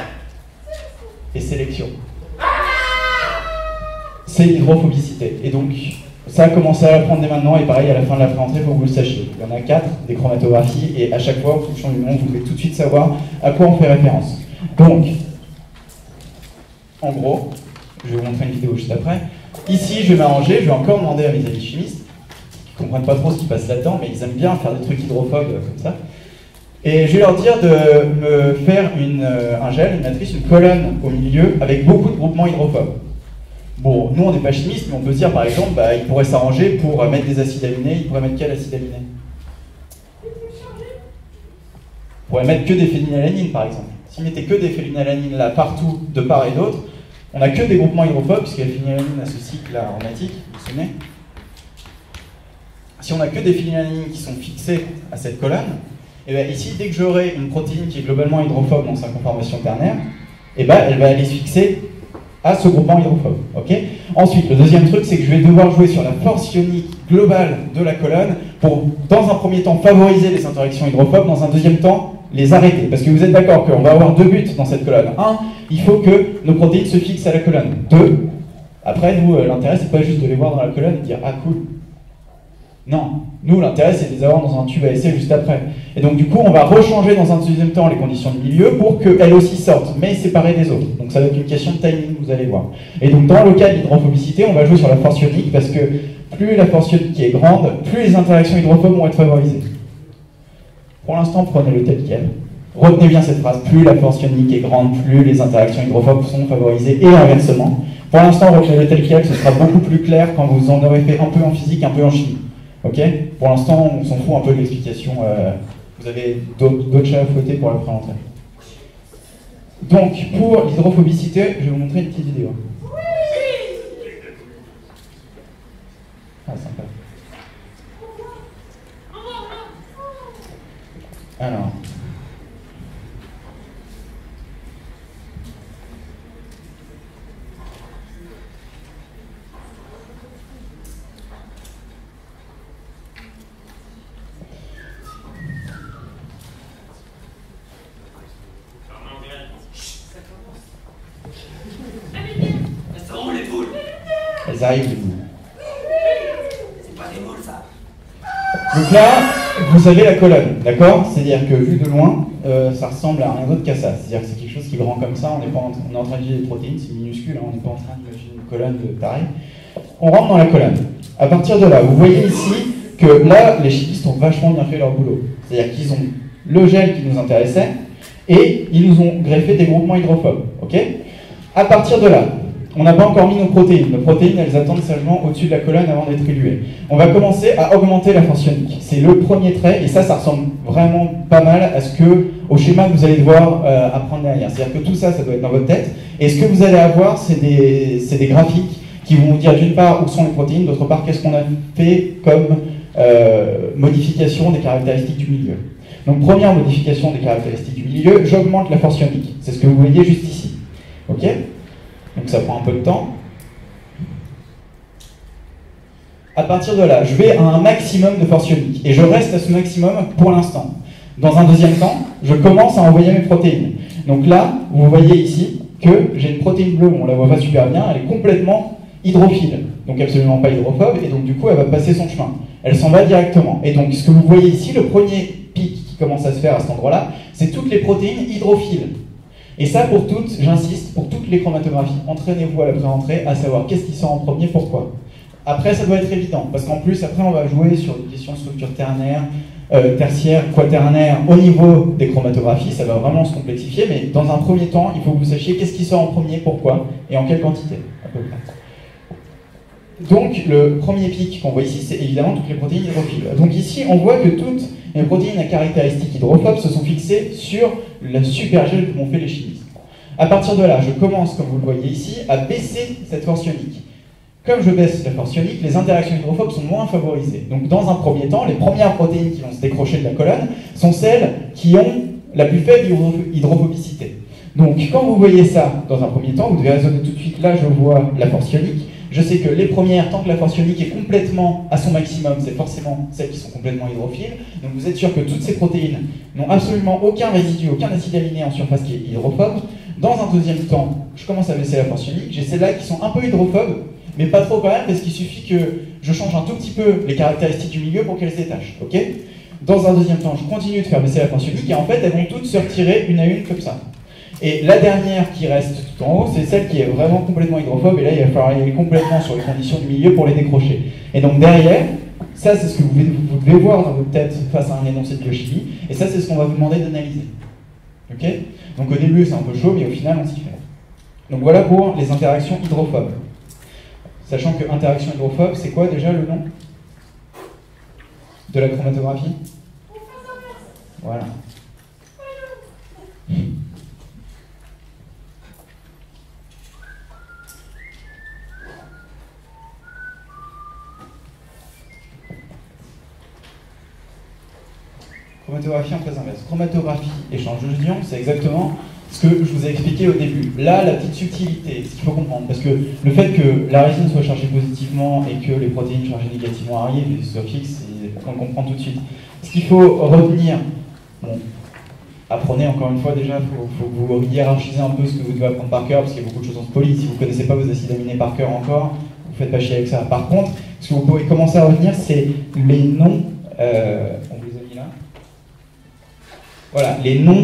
Et sélection. C'est l'hydrophobicité. Et donc, ça a commencé à l'apprendre dès maintenant, et pareil, à la fin de la pré-entrée, il faut que vous le sachiez. Il y en a 4, des chromatographies, et à chaque fois, en fonction du nom, vous devez tout de suite savoir à quoi on fait référence. Donc, en gros, je vais vous montrer une vidéo juste après. Ici, je vais m'arranger, je vais encore demander à mes amis chimistes, qui ne comprennent pas trop ce qui passe là-dedans, mais ils aiment bien faire des trucs hydrophobes comme ça. Et je vais leur dire de me faire un gel, une matrice, une colonne au milieu, avec beaucoup de groupements hydrophobes. Bon, nous on n'est pas chimistes, mais on peut se dire par exemple, ils pourraient s'arranger pour mettre des acides aminés. Ils pourraient mettre quel acide aminé? Ils pourraient mettre que des phénylalanines par exemple. S'ils mettaient que des phénylalanines là, partout, de part et d'autre, on n'a que des groupements hydrophobes, puisque la phénylalanine a ce cycle là aromatique, vous vous souvenez? Si on n'a que des phénylalanines qui sont fixées à cette colonne, et bien ici, dès que j'aurai une protéine qui est globalement hydrophobe dans sa conformation ternaire, et ben elle va aller se fixer à ce groupement hydrophobe. Okay. Ensuite, le deuxième truc, c'est que je vais devoir jouer sur la force ionique globale de la colonne pour, dans un premier temps, favoriser les interactions hydrophobes, dans un deuxième temps, les arrêter. Parce que vous êtes d'accord qu'on va avoir deux buts dans cette colonne. Un, il faut que nos protéines se fixent à la colonne. Deux, après, nous, l'intérêt, c'est pas juste de les voir dans la colonne et de dire « Ah, cool ». Non, nous, l'intérêt, c'est de les avoir dans un tube à essai juste après. Et donc, du coup, on va rechanger dans un deuxième temps les conditions de milieu pour qu'elles aussi sortent, mais séparées des autres. Donc, ça va être une question de timing, vous allez voir. Et donc, dans le cas de l'hydrophobicité, on va jouer sur la force ionique parce que plus la force ionique est grande, plus les interactions hydrophobes vont être favorisées. Pour l'instant, prenez-le tel quel. Retenez bien cette phrase. Plus la force ionique est grande, plus les interactions hydrophobes sont favorisées, et inversement. Pour l'instant, retenez-le tel quel, ce sera beaucoup plus clair quand vous en aurez fait un peu en physique, un peu en chimie. Ok? Pour l'instant, on s'en fout un peu de l'explication. Vous avez d'autres chats à fouetter pour la pré-entrée. Donc, pour l'hydrophobicité, je vais vous montrer une petite vidéo. Ah, sympa. Alors. Elles arrivent les boules. C'est pas des moules ça. Donc là, vous avez la colonne, d'accord? C'est-à-dire que vu de loin, ça ressemble à rien d'autre qu'à ça. C'est-à-dire que c'est quelque chose qui est grand comme ça, on est en train d'utiliser des protéines, c'est minuscule, hein, on n'est pas en train d'imaginer une colonne de taille. On rentre dans la colonne. À partir de là, vous voyez ici que là, les chimistes ont vachement bien fait leur boulot. C'est-à-dire qu'ils ont le gel qui nous intéressait, et ils nous ont greffé des groupements hydrophobes. Ok ? À partir de là, on n'a pas encore mis nos protéines. Nos protéines, elles attendent sagement au-dessus de la colonne avant d'être diluées. On va commencer à augmenter la force ionique. C'est le premier trait, et ça ressemble vraiment pas mal au schéma que vous allez devoir apprendre derrière. C'est-à-dire que tout ça, ça doit être dans votre tête. Et ce que vous allez avoir, c'est des graphiques qui vont vous dire d'une part où sont les protéines, d'autre part qu'est-ce qu'on a fait comme modification des caractéristiques du milieu. Donc première modification des caractéristiques du milieu, j'augmente la force ionique. C'est ce que vous voyez juste ici. Ok ? Donc ça prend un peu de temps. À partir de là, je vais à un maximum de force ionique. Et je reste à ce maximum pour l'instant. Dans un deuxième temps, je commence à envoyer mes protéines. Donc là, vous voyez ici que j'ai une protéine bleue, on la voit pas super bien, elle est complètement hydrophile. Donc absolument pas hydrophobe, et donc du coup elle va passer son chemin. Elle s'en va directement. Et donc ce que vous voyez ici, le premier pic qui commence à se faire à cet endroit-là, c'est toutes les protéines hydrophiles. Et ça, pour toutes, j'insiste, pour toutes les chromatographies, entraînez-vous à la pré-entrée à savoir qu'est-ce qui sort en premier, pourquoi. Après, ça doit être évident, parce qu'en plus, après, on va jouer sur des questions de structure ternaire, tertiaire, quaternaire, au niveau des chromatographies, ça va vraiment se complexifier, mais dans un premier temps, il faut que vous sachiez qu'est-ce qui sort en premier, pourquoi, et en quelle quantité, à peu près. Donc, le premier pic qu'on voit ici, c'est évidemment toutes les protéines hydrophiles. Donc ici, on voit que toutes les protéines à caractéristiques hydrophobes se sont fixées sur le supergel que m'ont fait les chimistes. À partir de là, je commence, comme vous le voyez ici, à baisser cette force ionique. Comme je baisse la force ionique, les interactions hydrophobes sont moins favorisées. Donc dans un premier temps, les premières protéines qui vont se décrocher de la colonne sont celles qui ont la plus faible hydrophobicité. Donc quand vous voyez ça dans un premier temps, vous devez raisonner tout de suite, là je vois la force ionique. Je sais que les premières, tant que la force ionique est complètement à son maximum, c'est forcément celles qui sont complètement hydrophiles. Donc vous êtes sûr que toutes ces protéines n'ont absolument aucun résidu, aucun acide aminé en surface qui est hydrophobe. Dans un deuxième temps, je commence à baisser la force ionique. J'ai celles-là qui sont un peu hydrophobes, mais pas trop quand même, parce qu'il suffit que je change un tout petit peu les caractéristiques du milieu pour qu'elles se détachent. Okay ? Dans un deuxième temps, je continue de faire baisser la force ionique, et en fait, elles vont toutes se retirer une à une comme ça. Et la dernière qui reste tout en haut, c'est celle qui est vraiment complètement hydrophobe, et là il va falloir aller complètement sur les conditions du milieu pour les décrocher. Et donc derrière, ça c'est ce que vous devez voir dans votre tête face à un énoncé de biochimie, et ça c'est ce qu'on va vous demander d'analyser. Ok ? Donc au début c'est un peu chaud, mais au final on s'y fait. Donc voilà pour les interactions hydrophobes. Sachant que interaction hydrophobe, c'est quoi déjà le nom de la chromatographie ? Voilà. Chromatographie en phase inverse. Chromatographie échangeuse d'ions, c'est exactement ce que je vous ai expliqué au début. Là, la petite subtilité, ce qu'il faut comprendre, parce que le fait que la résine soit chargée positivement et que les protéines chargées négativement arrivent et soient fixes, on le comprend tout de suite. Ce qu'il faut retenir, bon, apprenez encore une fois déjà, il faut que vous hiérarchisez un peu ce que vous devez apprendre par cœur, parce qu'il y a beaucoup de choses en poly. Si vous ne connaissez pas vos acides aminés par cœur encore, vous ne faites pas chier avec ça. Par contre, ce que vous pouvez commencer à retenir, c'est les noms. On vous les a mis là. Voilà, les noms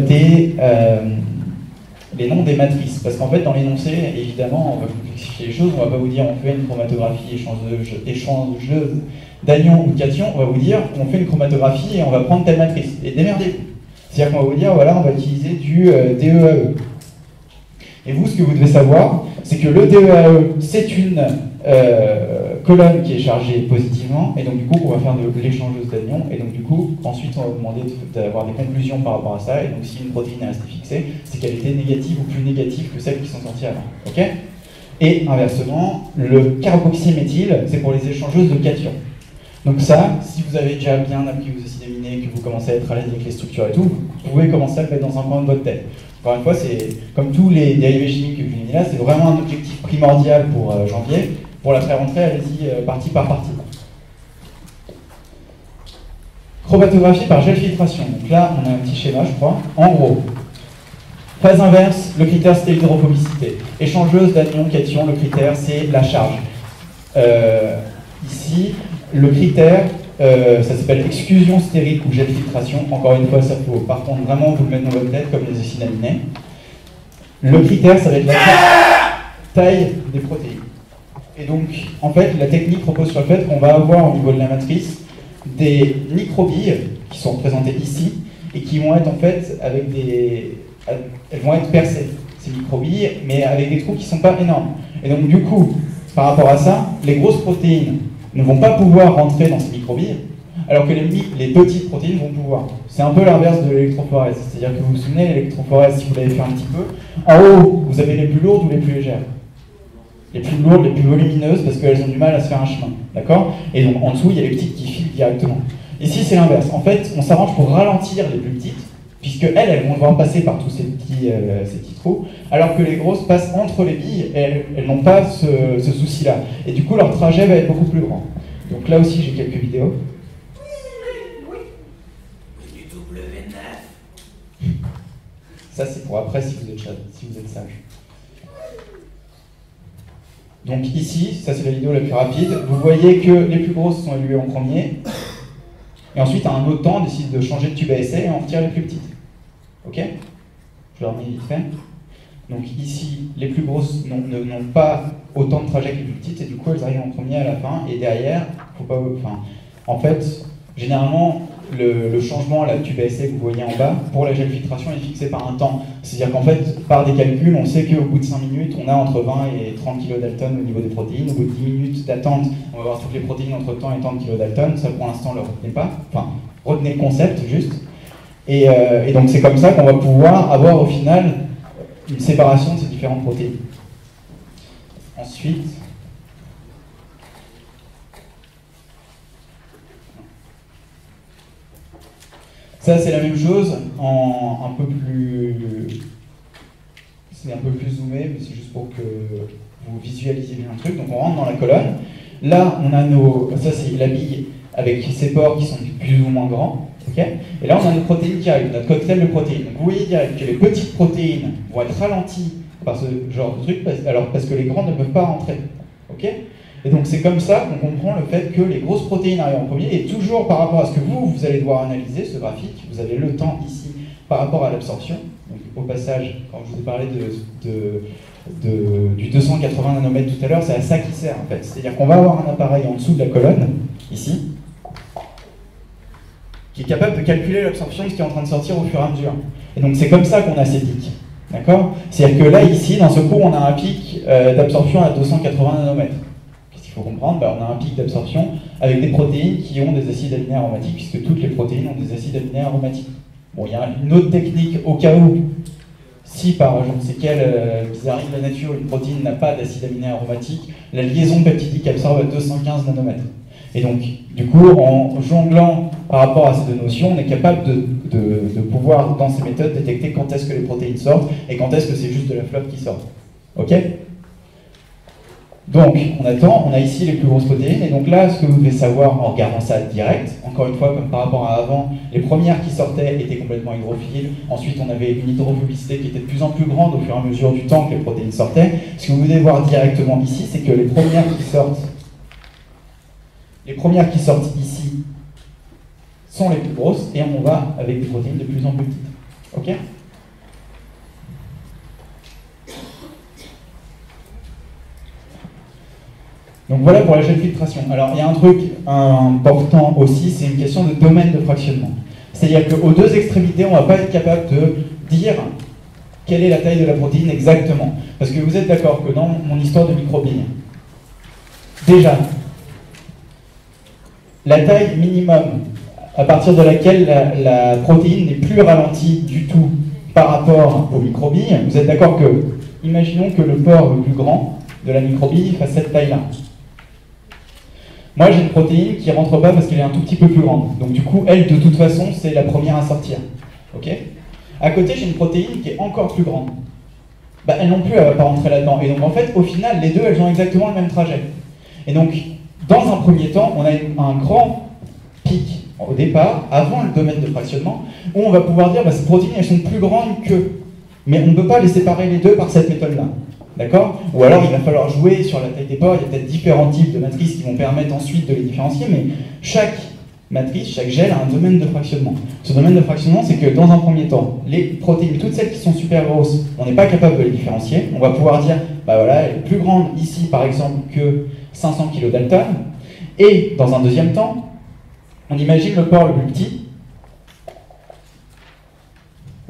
des matrices. Parce qu'en fait, dans l'énoncé, évidemment, on va complexifier les choses. On ne va pas vous dire on fait une chromatographie échangeuse d'anions ou de cations. On va vous dire on fait une chromatographie et on va prendre telle matrice. Et démerdez-vous. C'est-à-dire qu'on va vous dire voilà, on va utiliser du DEAE. Et vous, ce que vous devez savoir, c'est que le DEAE, c'est une colonne qui est chargée positivement, et donc du coup on va faire de l'échangeuse d'anions, et donc du coup ensuite on va vous demander d'avoir des conclusions par rapport à ça, et donc si une protéine est restée fixée, c'est qu'elle était négative ou plus négative que celles qui sont sorties avant. Ok ? Et inversement, le carboxyméthyle, c'est pour les échangeuses de cations. Donc ça, si vous avez déjà bien appris vos acides aminés, que vous commencez à être à l'aise avec les structures et tout, vous pouvez commencer à le mettre dans un coin de votre tête. Encore une fois, c'est comme tous les dérivés chimiques que je vous ai mis là, c'est vraiment un objectif primordial pour janvier. Pour la pré-rentrée, allez-y partie par partie. Chromatographie par gel filtration. Donc là, on a un petit schéma, je crois. En gros, phase inverse, le critère c'est l'hydrophobicité. Échangeuse d'anions, cations, le critère c'est la charge. Ici, le critère, ça s'appelle exclusion stérique ou gel filtration. Encore une fois, ça faut par contre vraiment vous le mettre dans votre tête comme les acides aminés. Le critère, ça va être la taille des protéines. Et donc, en fait, la technique repose sur le fait qu'on va avoir au niveau de la matrice des microbilles qui sont représentées ici et qui vont être en fait avec des... Elles vont être percées, ces microbilles, mais avec des trous qui ne sont pas énormes. Et donc du coup, par rapport à ça, les grosses protéines ne vont pas pouvoir rentrer dans ces microbilles, alors que les petites protéines vont pouvoir. C'est un peu l'inverse de l'électrophorèse. C'est-à-dire que vous vous souvenez, l'électrophorèse, si vous l'avez fait un petit peu, en haut, vous avez les plus lourdes ou les plus légères. Les plus lourdes, les plus volumineuses, parce qu'elles ont du mal à se faire un chemin. D'accord? Et donc en dessous, il y a les petites qui filent directement. Ici, c'est l'inverse. En fait, on s'arrange pour ralentir les plus petites, puisque elles vont devoir passer par tous ces petits trous, alors que les grosses passent entre les billes, et elles n'ont pas ce souci-là. Et du coup, leur trajet va être beaucoup plus grand. Donc là aussi, j'ai quelques vidéos. Ça, c'est pour après si vous êtes sage. Donc ici, ça c'est la vidéo la plus rapide, vous voyez que les plus grosses sont éluées en premier, et ensuite à un autre temps, on décide de changer de tube à essai et on retire les plus petites. Ok? Je leur mets vite fait. Donc ici, les plus grosses n'ont pas autant de trajet que les plus petites, et du coup elles arrivent en premier à la fin, et derrière, faut pas, en fait, généralement, le changement, la tube à essai que vous voyez en bas, pour la gel filtration est fixé par un temps. C'est-à-dire qu'en fait, par des calculs, on sait qu'au bout de 5 minutes, on a entre 20 et 30 kg d'Alton au niveau des protéines. Au bout de 10 minutes d'attente, on va voir toutes les protéines entre temps et 30 kg d'Alton. Ça, pour l'instant, ne le retenez pas. Enfin, retenez le concept, juste. Et donc, c'est comme ça qu'on va pouvoir avoir, au final, une séparation de ces différentes protéines. Ensuite... Ça, c'est la même chose, en un peu plus... C'est un peu plus zoomé, mais c'est juste pour que vous visualisiez bien le truc. Donc, on rentre dans la colonne. Là, on a nos... Ça, c'est la bille avec ses pores qui sont plus ou moins grands. Okay, et là, on a nos protéines qui arrivent, notre cocktail de protéines. Donc, vous voyez direct que les petites protéines vont être ralenties par ce genre de truc, parce que les grandes ne peuvent pas rentrer. Okay, et donc, c'est comme ça qu'on comprend le fait que les grosses protéines arrivent en premier, et toujours par rapport à ce que vous allez devoir analyser, ce graphique, vous avez le temps ici par rapport à l'absorption. Donc, au passage, quand je vous ai parlé du 280 nanomètres tout à l'heure, c'est à ça qui sert, en fait. C'est-à-dire qu'on va avoir un appareil en dessous de la colonne, ici, qui est capable de calculer l'absorption de ce qui est en train de sortir au fur et à mesure. Et donc, c'est comme ça qu'on a ces pics. D'accord? C'est-à-dire que là, ici, dans ce cours, on a un pic d'absorption à 280 nanomètres. Il faut comprendre, on a un pic d'absorption avec des protéines qui ont des acides aminés aromatiques, puisque toutes les protéines ont des acides aminés aromatiques. Bon, il y a une autre technique au cas où, si par je ne sais quelle bizarrerie de la nature, une protéine n'a pas d'acide aminé aromatique, la liaison peptidique absorbe à 215 nanomètres. Et donc, du coup, en jonglant par rapport à ces deux notions, on est capable de pouvoir, dans ces méthodes, détecter quand est-ce que les protéines sortent et quand est-ce que c'est juste de la flotte qui sort. Ok ? Donc, on attend, on a ici les plus grosses protéines, et donc là, ce que vous devez savoir en regardant ça direct, encore une fois, comme par rapport à avant, les premières qui sortaient étaient complètement hydrophiles, ensuite on avait une hydrophobicité qui était de plus en plus grande au fur et à mesure du temps que les protéines sortaient. Ce que vous devez voir directement ici, c'est que les premières qui sortent ici sont les plus grosses, et on va avec des protéines de plus en plus petites. Ok ? Donc voilà pour la gel filtration. Alors il y a un truc important aussi, c'est une question de domaine de fractionnement. C'est-à-dire qu'aux deux extrémités, on ne va pas être capable de dire quelle est la taille de la protéine exactement. Parce que vous êtes d'accord que dans mon histoire de microbilles, déjà, la taille minimum à partir de laquelle la protéine n'est plus ralentie du tout par rapport aux microbilles, vous êtes d'accord que, imaginons que le pore le plus grand de la microbille fasse cette taille-là. Moi, j'ai une protéine qui ne rentre pas parce qu'elle est un tout petit peu plus grande. Donc du coup, elle, de toute façon, c'est la première à sortir. Ok ? À côté, j'ai une protéine qui est encore plus grande. Elle non plus, elle ne va pas rentrer là-dedans. Et donc en fait, au final, les deux, elles ont exactement le même trajet. Et donc, dans un premier temps, on a un grand pic au départ, avant le domaine de fractionnement, où on va pouvoir dire, ces protéines, elles sont plus grandes que... Mais on ne peut pas les séparer les deux par cette méthode-là. D'accord? Ou alors il va falloir jouer sur la taille des pores, il y a peut-être différents types de matrices qui vont permettre ensuite de les différencier, mais chaque matrice, chaque gel a un domaine de fractionnement. Ce domaine de fractionnement, c'est que dans un premier temps, les protéines, toutes celles qui sont super grosses, on n'est pas capable de les différencier. On va pouvoir dire, voilà, elle est plus grande ici par exemple que 500 kg d'Alton. Et dans un deuxième temps, on imagine le pore le plus petit,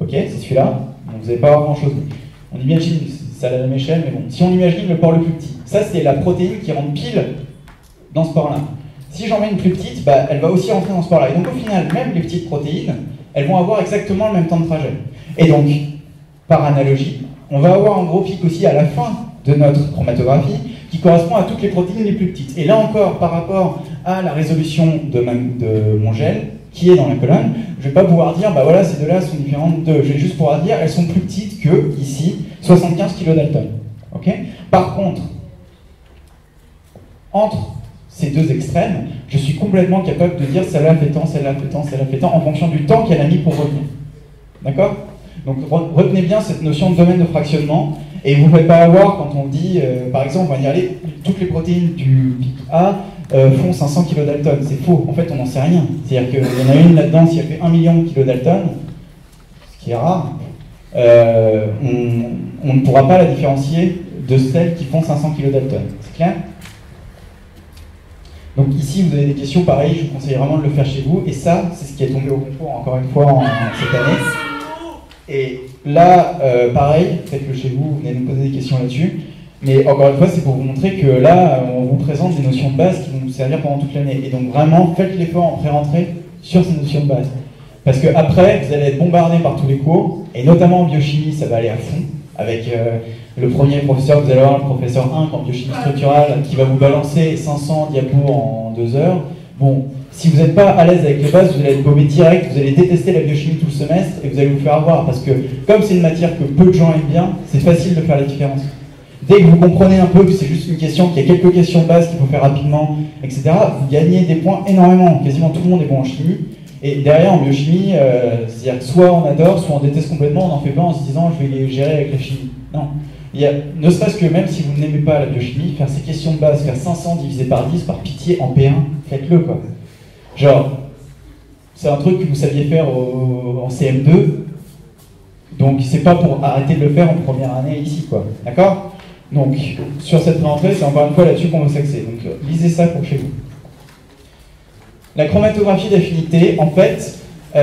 ok, c'est celui-là. Donc vous n'allez pas avoir grand-chose. On imagine, c'est à la même échelle, mais bon. Si on imagine le pore le plus petit, ça c'est la protéine qui rentre pile dans ce pore-là. Si j'en mets une plus petite, bah, elle va aussi rentrer dans ce pore-là. Et donc au final, même les petites protéines, elles vont avoir exactement le même temps de trajet. Et donc, par analogie, on va avoir un gros pic aussi à la fin de notre chromatographie qui correspond à toutes les protéines les plus petites. Et là encore, par rapport à la résolution de mon gel, qui est dans la colonne, je ne vais pas pouvoir dire, bah voilà, ces deux-là sont différentes d'eux. Je vais juste pouvoir dire, elles sont plus petites que, ici, 75 kilodalton. Okay, par contre, entre ces deux extrêmes, je suis complètement capable de dire celle-là fait tant, celle-là fait tant, celle-là fait tant, en fonction du temps qu'elle a mis pour revenir. D'accord? Donc retenez bien cette notion de domaine de fractionnement, et vous ne pouvez pas avoir quand on dit, par exemple, on va dire toutes les protéines du pic A font 500 kilodalton. C'est faux, en fait on n'en sait rien. C'est-à-dire qu'il y en a une là-dedans, si elle fait 1 million de kilodalton, ce qui est rare, on ne pourra pas la différencier de celles qui font 500 kilodalton. C'est clair? Donc ici, vous avez des questions pareilles, je vous conseille vraiment de le faire chez vous. Et ça, c'est ce qui est tombé au concours, encore une fois, cette année. Et là, pareil, faites-le chez vous, vous venez nous poser des questions là-dessus. Mais encore une fois, c'est pour vous montrer que là, on vous présente des notions de base qui vont vous servir pendant toute l'année. Et donc vraiment, faites l'effort en pré-rentrée sur ces notions de base. Parce qu'après, vous allez être bombardé par tous les cours, et notamment en biochimie, ça va aller à fond, avec le premier professeur, vous allez avoir le professeur 1 en biochimie structurale, qui va vous balancer 500 diapos en 2 heures. Bon, si vous n'êtes pas à l'aise avec les bases, vous allez être paumé direct, vous allez détester la biochimie tout le semestre, et vous allez vous faire avoir, parce que comme c'est une matière que peu de gens aiment bien, c'est facile de faire la différence. Dès que vous comprenez un peu que c'est juste une question, qu'il y a quelques questions de base qu'il faut faire rapidement, etc., vous gagnez des points énormément. Quasiment tout le monde est bon en chimie. Et derrière, en biochimie, c'est-à-dire que soit on adore, soit on déteste complètement, on n'en fait pas en se disant je vais les gérer avec la chimie. Non. Il y a, ne serait-ce que même si vous n'aimez pas la biochimie, faire ces questions de base, faire 500 divisé par 10, par pitié, en P1, faites-le quoi. Genre, c'est un truc que vous saviez faire en CM2, donc c'est pas pour arrêter de le faire en première année ici quoi. D'accord? Donc, sur cette rentrée, c'est encore une fois là-dessus qu'on va s'axer. Donc, lisez ça pour chez vous. La chromatographie d'affinité, en fait,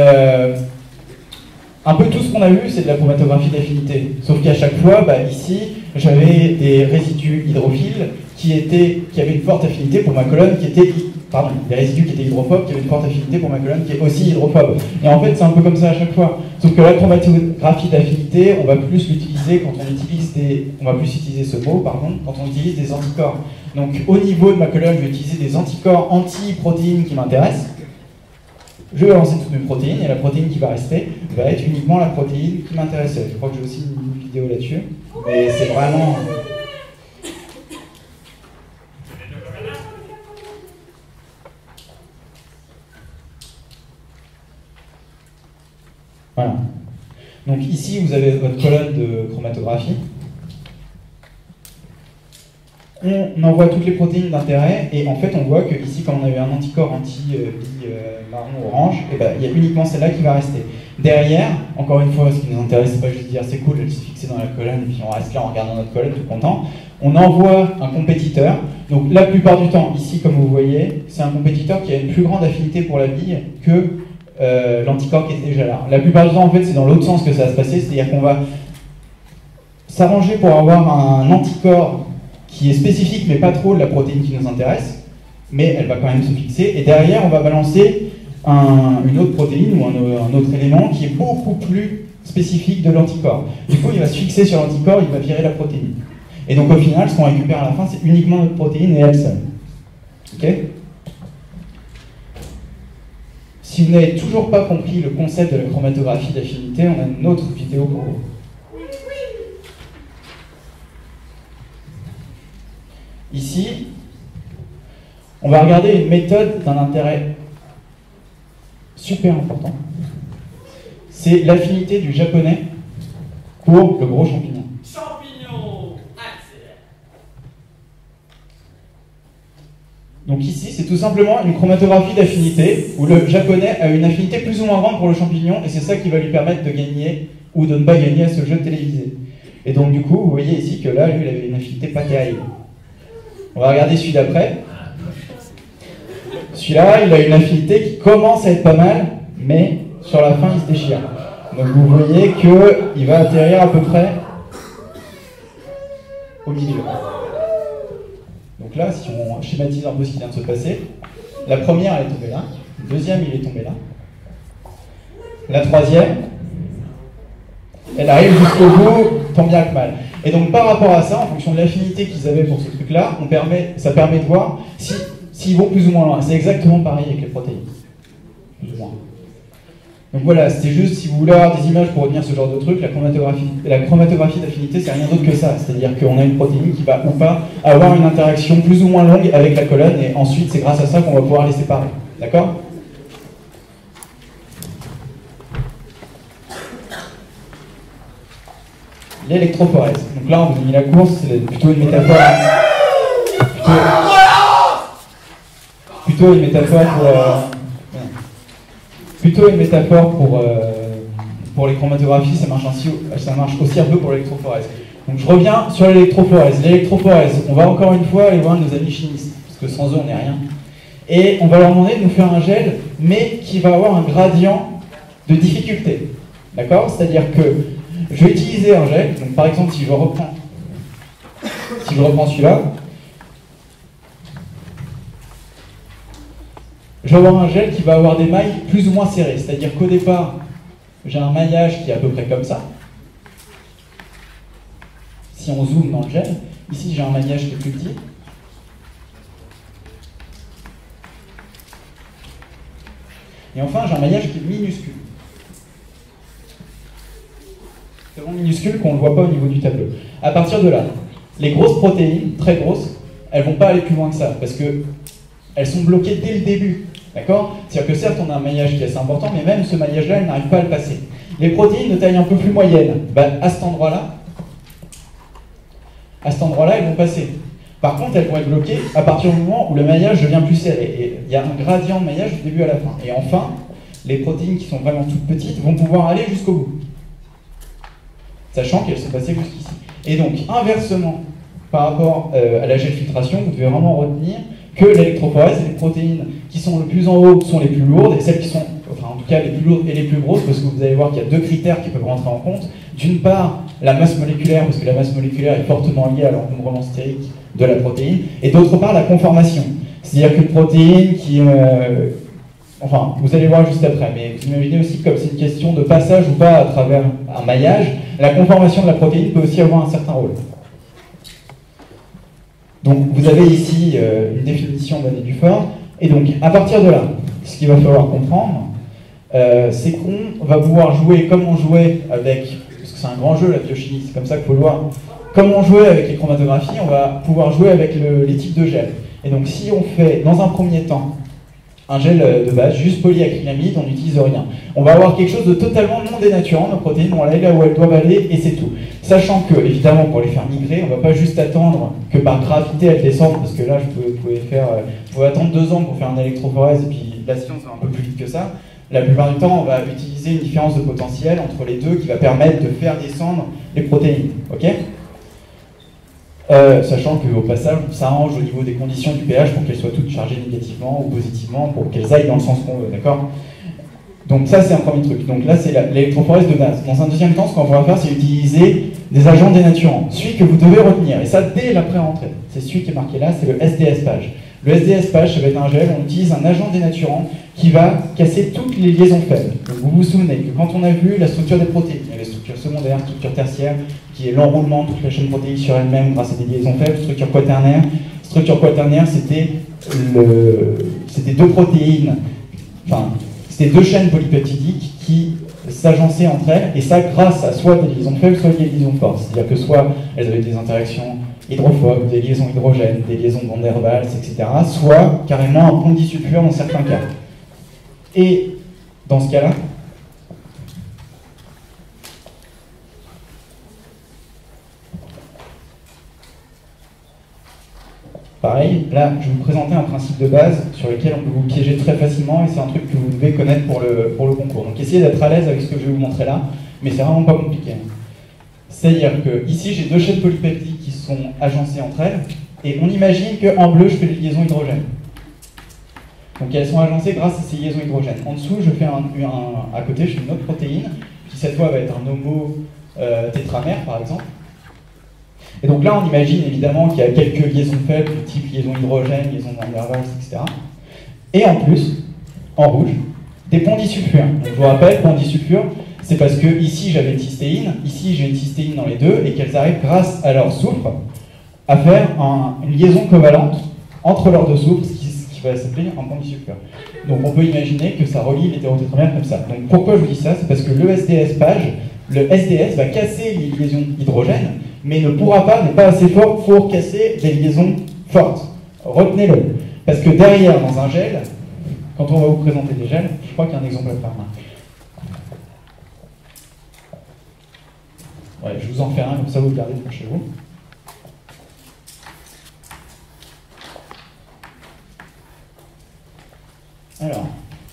un peu tout ce qu'on a vu, c'est de la chromatographie d'affinité. Sauf qu'à chaque fois, bah, ici, j'avais des résidus hydrophiles qui avaient une forte affinité pour ma colonne, des résidus qui étaient hydrophobes, qui avaient une forte affinité pour ma colonne qui est aussi hydrophobe. Et en fait, c'est un peu comme ça à chaque fois. Sauf que la chromatographie d'affinité, on va plus l'utiliser quand on utilise on va plus utiliser ce mot, pardon, quand on utilise des anticorps. Donc, au niveau de ma colonne, je vais utiliser des anticorps anti-protéines qui m'intéressent. Je vais lancer toutes mes protéines, et la protéine qui va rester va être uniquement la protéine qui m'intéressait. Je crois que j'ai aussi une vidéo là-dessus, mais c'est vraiment... Voilà. Donc ici, vous avez votre colonne de chromatographie. On envoie toutes les protéines d'intérêt, et en fait, on voit que ici, quand on avait un anticorps anti-marron-orange, il y a uniquement celle-là qui va rester. Derrière, encore une fois, ce qui nous intéresse, c'est pas juste dire c'est cool, elle se fixer dans la colonne, et puis on reste là en regardant notre colonne, tout content. On envoie un compétiteur. Donc la plupart du temps, ici, comme vous voyez, c'est un compétiteur qui a une plus grande affinité pour la bille que l'anticorps qui était déjà là. La plupart du temps, en fait, c'est dans l'autre sens que ça va se passer, c'est-à-dire qu'on va s'arranger pour avoir un anticorps qui est spécifique, mais pas trop de la protéine qui nous intéresse, mais elle va quand même se fixer, et derrière, on va balancer une autre protéine ou un autre élément qui est beaucoup plus spécifique de l'anticorps. Du coup, il va se fixer sur l'anticorps, il va virer la protéine. Et donc, au final, ce qu'on récupère à la fin, c'est uniquement notre protéine et elle seule. Ok ? Si vous n'avez toujours pas compris le concept de la chromatographie d'affinité, on a une autre vidéo pour vous. Ici, on va regarder une méthode d'un intérêt super important. C'est l'affinité du japonais pour le gros champignon. Champignon, accélère. Donc ici, c'est tout simplement une chromatographie d'affinité où le japonais a une affinité plus ou moins grande pour le champignon, et c'est ça qui va lui permettre de gagner ou de ne pas gagner à ce jeu télévisé. Et donc du coup, vous voyez ici que là, lui, il avait une affinité pas terrible. On va regarder celui d'après. Celui-là, il a une affinité qui commence à être pas mal, mais sur la fin, il se déchire. Donc vous voyez qu'il va atterrir à peu près au milieu. Donc là, si on schématise un peu ce qui vient de se passer, la première elle est tombée là, le deuxième il est tombé là, la troisième, elle arrive jusqu'au bout, tant bien que mal. Et donc par rapport à ça, en fonction de l'affinité qu'ils avaient pour ce truc-là, ça permet de voir s'ils vont plus ou moins loin. C'est exactement pareil avec les protéines. Plus ou moins. Donc voilà, c'était juste, si vous voulez avoir des images pour retenir ce genre de truc, la chromatographie d'affinité, c'est rien d'autre que ça. C'est-à-dire qu'on a une protéine qui va ou pas avoir une interaction plus ou moins longue avec la colonne, et ensuite c'est grâce à ça qu'on va pouvoir les séparer. D'accord ? L'électrophorèse. Donc là, on vous a mis la course, c'est plutôt une métaphore. Plutôt une métaphore pour les chromatographies, ça marche aussi un peu pour l'électrophorèse. Donc je reviens sur l'électrophorèse. L'électrophorèse, on va encore une fois aller voir nos amis chimistes, parce que sans eux on n'est rien. Et on va leur demander de nous faire un gel, mais qui va avoir un gradient de difficulté. D'accord ? C'est-à-dire que je vais utiliser un gel, donc par exemple si je reprends celui-là, je vais avoir un gel qui va avoir des mailles plus ou moins serrées, c'est-à-dire qu'au départ, j'ai un maillage qui est à peu près comme ça. Si on zoome dans le gel, ici j'ai un maillage qui est plus petit. Et enfin, j'ai un maillage qui est minuscule. Tellement minuscule qu'on ne le voit pas au niveau du tableau. À partir de là, les grosses protéines, très grosses, elles ne vont pas aller plus loin que ça, parce qu'elles sont bloquées dès le début. D'accord ? C'est-à-dire que certes, on a un maillage qui est assez important, mais même ce maillage-là, il n'arrive pas à le passer. Les protéines de taille un peu plus moyenne, à cet endroit-là, elles vont passer. Par contre, elles vont être bloquées à partir du moment où le maillage devient plus serré. Et il y a un gradient de maillage du début à la fin. Et enfin, les protéines qui sont vraiment toutes petites vont pouvoir aller jusqu'au bout, sachant qu'elles sont passées jusqu'ici. Et donc, inversement, par rapport à la gel filtration, vous devez vraiment retenir que l'électrophorèse, les protéines qui sont le plus en haut sont les plus lourdes, et celles qui sont, enfin en tout cas les plus lourdes et les plus grosses, parce que vous allez voir qu'il y a deux critères qui peuvent rentrer en compte. D'une part, la masse moléculaire, parce que la masse moléculaire est fortement liée à l'encombrement stérique de la protéine, et d'autre part, la conformation. C'est-à-dire qu'une protéine qui... enfin, vous allez voir juste après, mais vous imaginez aussi que comme c'est une question de passage ou pas à travers un maillage, la conformation de la protéine peut aussi avoir un certain rôle. Donc vous avez ici une définition de Dufort, et donc à partir de là, ce qu'il va falloir comprendre, c'est qu'on va pouvoir jouer comme on jouait avec, parce que c'est un grand jeu la biochimie, c'est comme ça qu'il faut le voir, comme on jouait avec les chromatographies, on va pouvoir jouer avec les types de gel. Et donc si on fait dans un premier temps un gel de base, juste polyacrylamide, on n'utilise rien. On va avoir quelque chose de totalement non dénaturant, nos protéines vont aller là où elles doivent aller, et c'est tout. Sachant que, évidemment, pour les faire migrer, on ne va pas juste attendre que par gravité elles descendent, parce que là, vous pouvez attendre 2 ans pour faire un électrophorèse, et puis la science va un peu plus vite que ça. La plupart du temps, on va utiliser une différence de potentiel entre les deux qui va permettre de faire descendre les protéines. Ok ? Sachant qu'au passage, on s'arrange au niveau des conditions du pH pour qu'elles soient toutes chargées négativement ou positivement, pour qu'elles aillent dans le sens qu'on veut, d'accord ? Donc ça, c'est un premier truc. Donc là, c'est l'électrophorèse de base. Dans un deuxième temps, ce qu'on va faire, c'est utiliser des agents dénaturants. Celui que vous devez retenir, et ça dès la pré-rentrée, c'est celui qui est marqué là, c'est le SDS-PAGE. Le SDS-PAGE, ça va être un gel, on utilise un agent dénaturant qui va casser toutes les liaisons faibles. Donc vous vous souvenez que quand on a vu la structure des protéines, il y a les structures secondaires, structure tertiaire, qui est l'enroulement de toute la chaîne protéique sur elle-même grâce à des liaisons faibles, structure quaternaire. Structure quaternaire, c'était 2 protéines, enfin, c'était 2 chaînes polypeptidiques qui s'agençaient entre elles, et ça grâce à soit des liaisons faibles, soit des liaisons fortes. C'est-à-dire que soit elles avaient des interactions hydrophobes, des liaisons hydrogènes, des liaisons Van der Waals, etc., soit carrément un pont disulfure dans certains cas. Et dans ce cas-là, pareil, là, je vais vous présenter un principe de base sur lequel on peut vous piéger très facilement, et c'est un truc que vous devez connaître pour le concours. Donc essayez d'être à l'aise avec ce que je vais vous montrer là, mais c'est vraiment pas compliqué. C'est-à-dire que ici, j'ai 2 chaînes polypeptides qui sont agencées entre elles, et on imagine qu'en bleu, je fais les liaisons hydrogènes. Donc elles sont agencées grâce à ces liaisons hydrogènes. En dessous, je fais à côté, je fais une autre protéine qui cette fois va être un homo tétramère, par exemple. Et donc là, on imagine évidemment qu'il y a quelques liaisons faibles, type liaison hydrogène, liaison Van der Waals, etc. Et en plus, en rouge, des ponts disulfures. Donc, je vous rappelle, ponts disulfures, c'est parce que ici j'avais une cystéine, ici j'ai une cystéine dans les deux, et qu'elles arrivent, grâce à leur soufre, à faire une liaison covalente entre leurs deux soufres, ce qui va s'appeler un pont disulfure. Donc on peut imaginer que ça relie l'hétérotétramère comme ça. Donc pourquoi je vous dis ça? C'est parce que le SDS page, le SDS va casser les liaisons hydrogènes, mais ne pourra pas, n'est pas assez fort pour casser des liaisons fortes. Retenez-le. Parce que derrière, dans un gel, quand on va vous présenter des gels, je crois qu'il y a un exemple à faire là. Ouais, je vous en fais un, comme ça vous le gardez pour chez vous. Alors,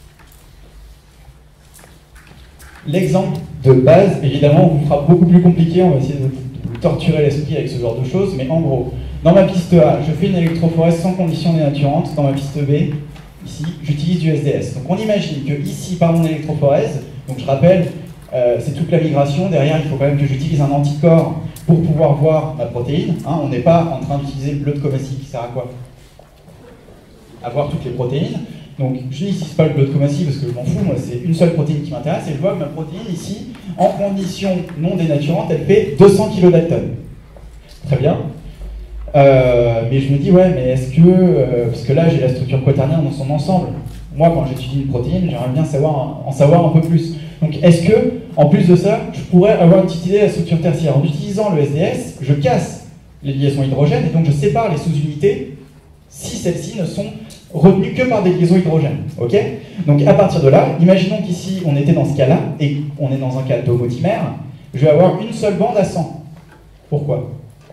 l'exemple de base, évidemment, vous fera beaucoup plus compliqué, on va essayer de vous torturer l'esprit avec ce genre de choses, mais en gros, dans ma piste A, je fais une électrophorèse sans condition dénaturante, dans ma piste B, ici, j'utilise du SDS. Donc on imagine que ici, par mon électrophorèse, donc je rappelle, c'est toute la migration, derrière il faut quand même que j'utilise un anticorps pour pouvoir voir ma protéine, hein, on n'est pas en train d'utiliser le bleu de Comassi qui sert à quoi? À voir toutes les protéines. Donc je n'utilise pas le bleu de Comassi parce que je m'en fous, moi c'est une seule protéine qui m'intéresse, et je vois que ma protéine ici, en condition non dénaturante, elle fait 200 kilodalton. Très bien. Mais je me dis, ouais, mais est-ce que, parce que là j'ai la structure quaternaire dans son ensemble, moi quand j'étudie une protéine, j'aimerais bien en savoir un peu plus. Donc est-ce que, en plus de ça, je pourrais avoir une petite idée de la structure tertiaire? En utilisant le SDS, je casse les liaisons hydrogènes, et donc je sépare les sous-unités si celles-ci ne sont retenues que par des liaisons hydrogènes. Ok? Donc à partir de là, imaginons qu'ici on était dans ce cas-là, et on est dans un cas d'homodimère, je vais avoir une seule bande à 100. Pourquoi?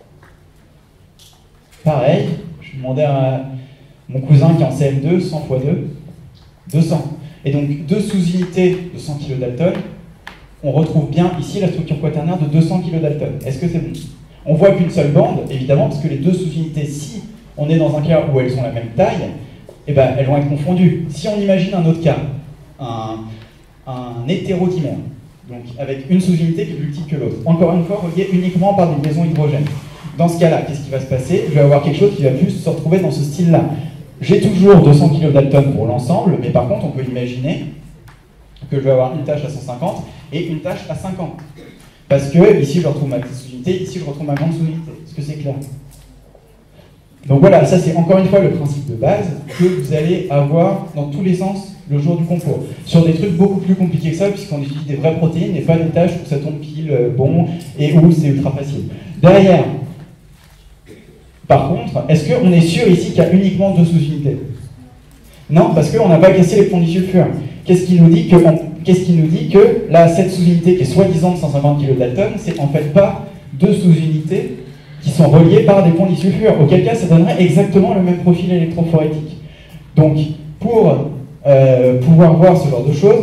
Pareil, je demandais à mon cousin qui est en CM2, 100 x 2, 200. Et donc, deux sous-unités de 100 kilodalton, on retrouve bien ici la structure quaternaire de 200 kilodalton. Est-ce que c'est bon? On voit qu'une seule bande, évidemment, parce que les deux sous-unités, si on est dans un cas où elles ont la même taille, eh ben, elles vont être confondues. Si on imagine un autre cas, un hétérodimère, donc avec une sous-unité qui est plus petite que l'autre, encore une fois, reliée uniquement par des liaisons hydrogènes. Dans ce cas-là, qu'est-ce qui va se passer? Je vais avoir quelque chose qui va plus se retrouver dans ce style-là. J'ai toujours 200 kilodalton pour l'ensemble, mais par contre, on peut imaginer que je vais avoir une tâche à 150 et une tâche à 50. Parce que ici, je retrouve ma petite sous-unité, ici, je retrouve ma grande sous-unité. Est-ce que c'est clair? Donc voilà, ça c'est encore une fois le principe de base que vous allez avoir dans tous les sens le jour du concours. Sur des trucs beaucoup plus compliqués que ça, puisqu'on utilise des vraies protéines et pas des tâches où ça tombe pile bon et où c'est ultra facile. Derrière, par contre, est-ce qu'on est sûr ici qu'il y a uniquement deux sous-unités? Non, parce qu'on n'a pas cassé les ponts disulfures. Qu'est-ce qui nous dit que là, cette sous-unité qui est soi-disant de 150 kilodalton, c'est en fait pas deux sous-unités qui sont reliées par des ponts disulfures. Auquel cas, ça donnerait exactement le même profil électrophorétique. Donc, pour pouvoir voir ce genre de choses,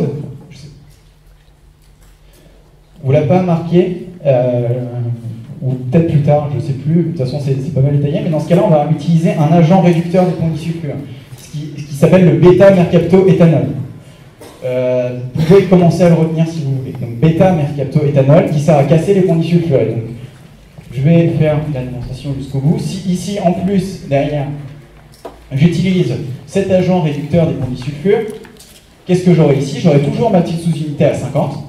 vous l'avez pas marqué, ou peut-être plus tard, je ne sais plus, de toute façon c'est pas mal détaillé, mais dans ce cas-là, on va utiliser un agent réducteur des ponts disulfures, ce qui s'appelle le bêta-mercaptoéthanol. Vous pouvez commencer à le retenir si vous voulez. Donc bêta-mercaptoéthanol qui sert à casser les ponts disulfurés. Donc, je vais faire la démonstration jusqu'au bout. Si ici, en plus, derrière, j'utilise cet agent réducteur des ponts disulfures, qu'est-ce que j'aurai ici? J'aurai toujours ma petite sous-unité à 50.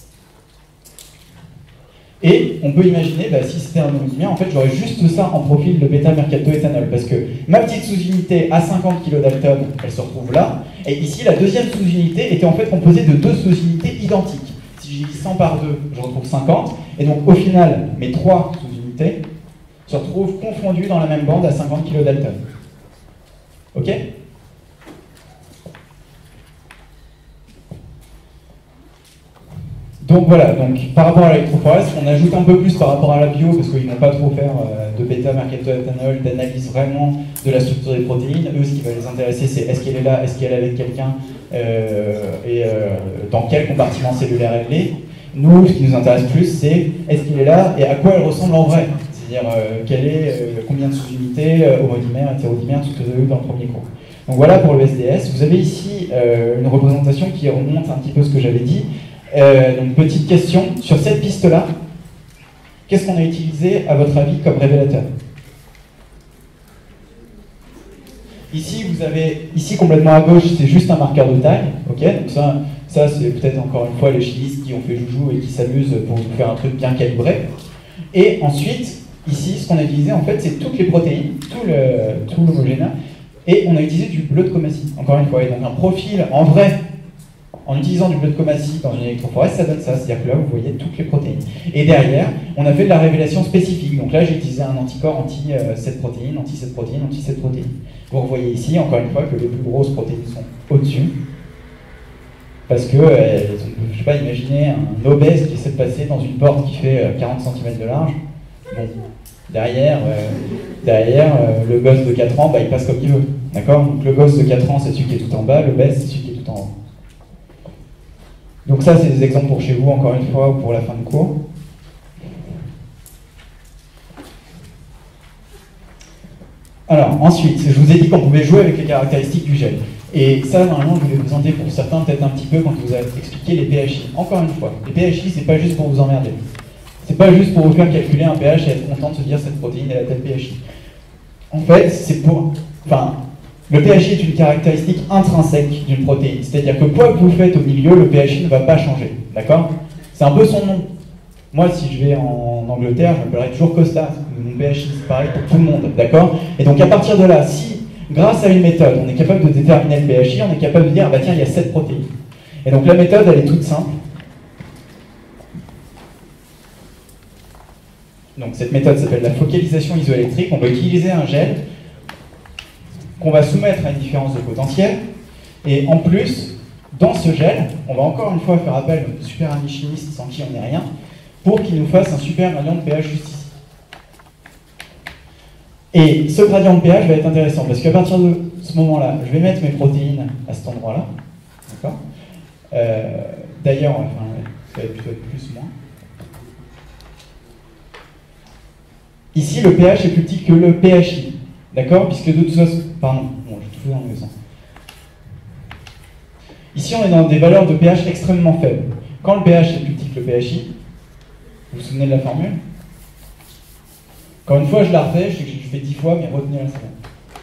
Et on peut imaginer, si c'était un homodimère, en fait, j'aurais juste ça en profil de bêta-mercaptoéthanol, parce que ma petite sous-unité à 50 kilodalton, elle se retrouve là, et ici, la deuxième sous-unité était en fait composée de deux sous-unités identiques. Si je divise 100 par 2, je retrouve 50, et donc au final, mes trois sous-unités se retrouvent confondues dans la même bande à 50 kilodalton. Ok? Donc voilà, donc, par rapport à l'électrophorèse, on ajoute un peu plus par rapport à la bio, parce qu'ils ne vont pas trop faire de bêta-mercaptoéthanol, d'analyse vraiment de la structure des protéines. Eux, ce qui va les intéresser, c'est est-ce qu'elle est là, est-ce qu'elle est avec quelqu'un, et dans quel compartiment cellulaire elle est. Nous, ce qui nous intéresse plus, c'est est-ce qu'elle est là et à quoi elle ressemble en vrai. C'est-à-dire combien de sous-unités, homodimères, hétérodimères, tout ce que vous avez vu dans le premier cours. Donc voilà pour le SDS. Vous avez ici une représentation qui remonte un petit peu ce que j'avais dit. Donc petite question, sur cette piste-là, qu'est-ce qu'on a utilisé à votre avis comme révélateur? Ici, vous avez, ici complètement à gauche, c'est juste un marqueur de taille, ok? Donc ça c'est peut-être encore une fois les chimistes qui ont fait joujou et qui s'amusent pour vous faire un truc bien calibré. Et ensuite, ici, ce qu'on a utilisé en fait, c'est toutes les protéines, tout l'homogène, et on a utilisé du bleu de Comassi, encore une fois. Et donc un profil, en vrai, en utilisant du bleu de Comassi dans une électrophorèse, ça donne ça, c'est-à-dire que là, vous voyez toutes les protéines. Et derrière, on a fait de la révélation spécifique. Donc là, j'ai utilisé un anticorps anti cette protéine, anti cette protéine, anti cette protéine. Vous revoyez ici, encore une fois, que les plus grosses protéines sont au-dessus. Parce que, je ne sais pas, imaginez un obèse qui essaie de passer dans une porte qui fait 40 cm de large. Bon, derrière, le gosse de 4 ans, bah, il passe comme il veut. D'accord? Donc le gosse de 4 ans, c'est celui qui est tout en bas, l'obèse, c'est celui qui est tout en haut. Donc ça, c'est des exemples pour chez vous, encore une fois, ou pour la fin de cours. Alors, ensuite, je vous ai dit qu'on pouvait jouer avec les caractéristiques du gel. Et ça, normalement, je vous l'ai présenté pour certains peut-être un petit peu quand je vous ai expliqué les PHI. Encore une fois, les PHI, c'est pas juste pour vous emmerder. C'est pas juste pour vous faire calculer un pH et être content de se dire cette protéine elle a tel PHI. En fait, c'est pour... Enfin, le PHI est une caractéristique intrinsèque d'une protéine. C'est-à-dire que quoi que vous faites au milieu, le PHI ne va pas changer. D'accord? C'est un peu son nom. Moi, si je vais en Angleterre, je m'appellerai toujours Costa. Mon PHI, c'est pareil pour tout le monde. D'accord? Et donc, à partir de là, si, grâce à une méthode, on est capable de déterminer le PHI, on est capable de dire, ah bah tiens, il y a 7 protéines. Et donc, la méthode, elle est toute simple. Donc, cette méthode s'appelle la focalisation isoélectrique. On va utiliser un gel qu'on va soumettre à une différence de potentiel. Et en plus, dans ce gel, on va encore une fois faire appel à notre super ami chimiste sans qui on n'est rien, pour qu'il nous fasse un super gradient de pH juste ici. Et ce gradient de pH va être intéressant, parce qu'à partir de ce moment-là, je vais mettre mes protéines à cet endroit-là. D'accord? D'ailleurs, enfin, ça va être plutôt plus, moins. Ici, le pH est plus petit que le PHI. D'accord? Puisque de toute façon... Pardon, bon, j'ai tout fait dans le sens. Ici, on est dans des valeurs de pH extrêmement faibles. Quand le pH est plus petit que le PHI, vous vous souvenez de la formule? Encore une fois, je la refais, je sais que je fais 10 fois, mais retenez-la, c'est bon.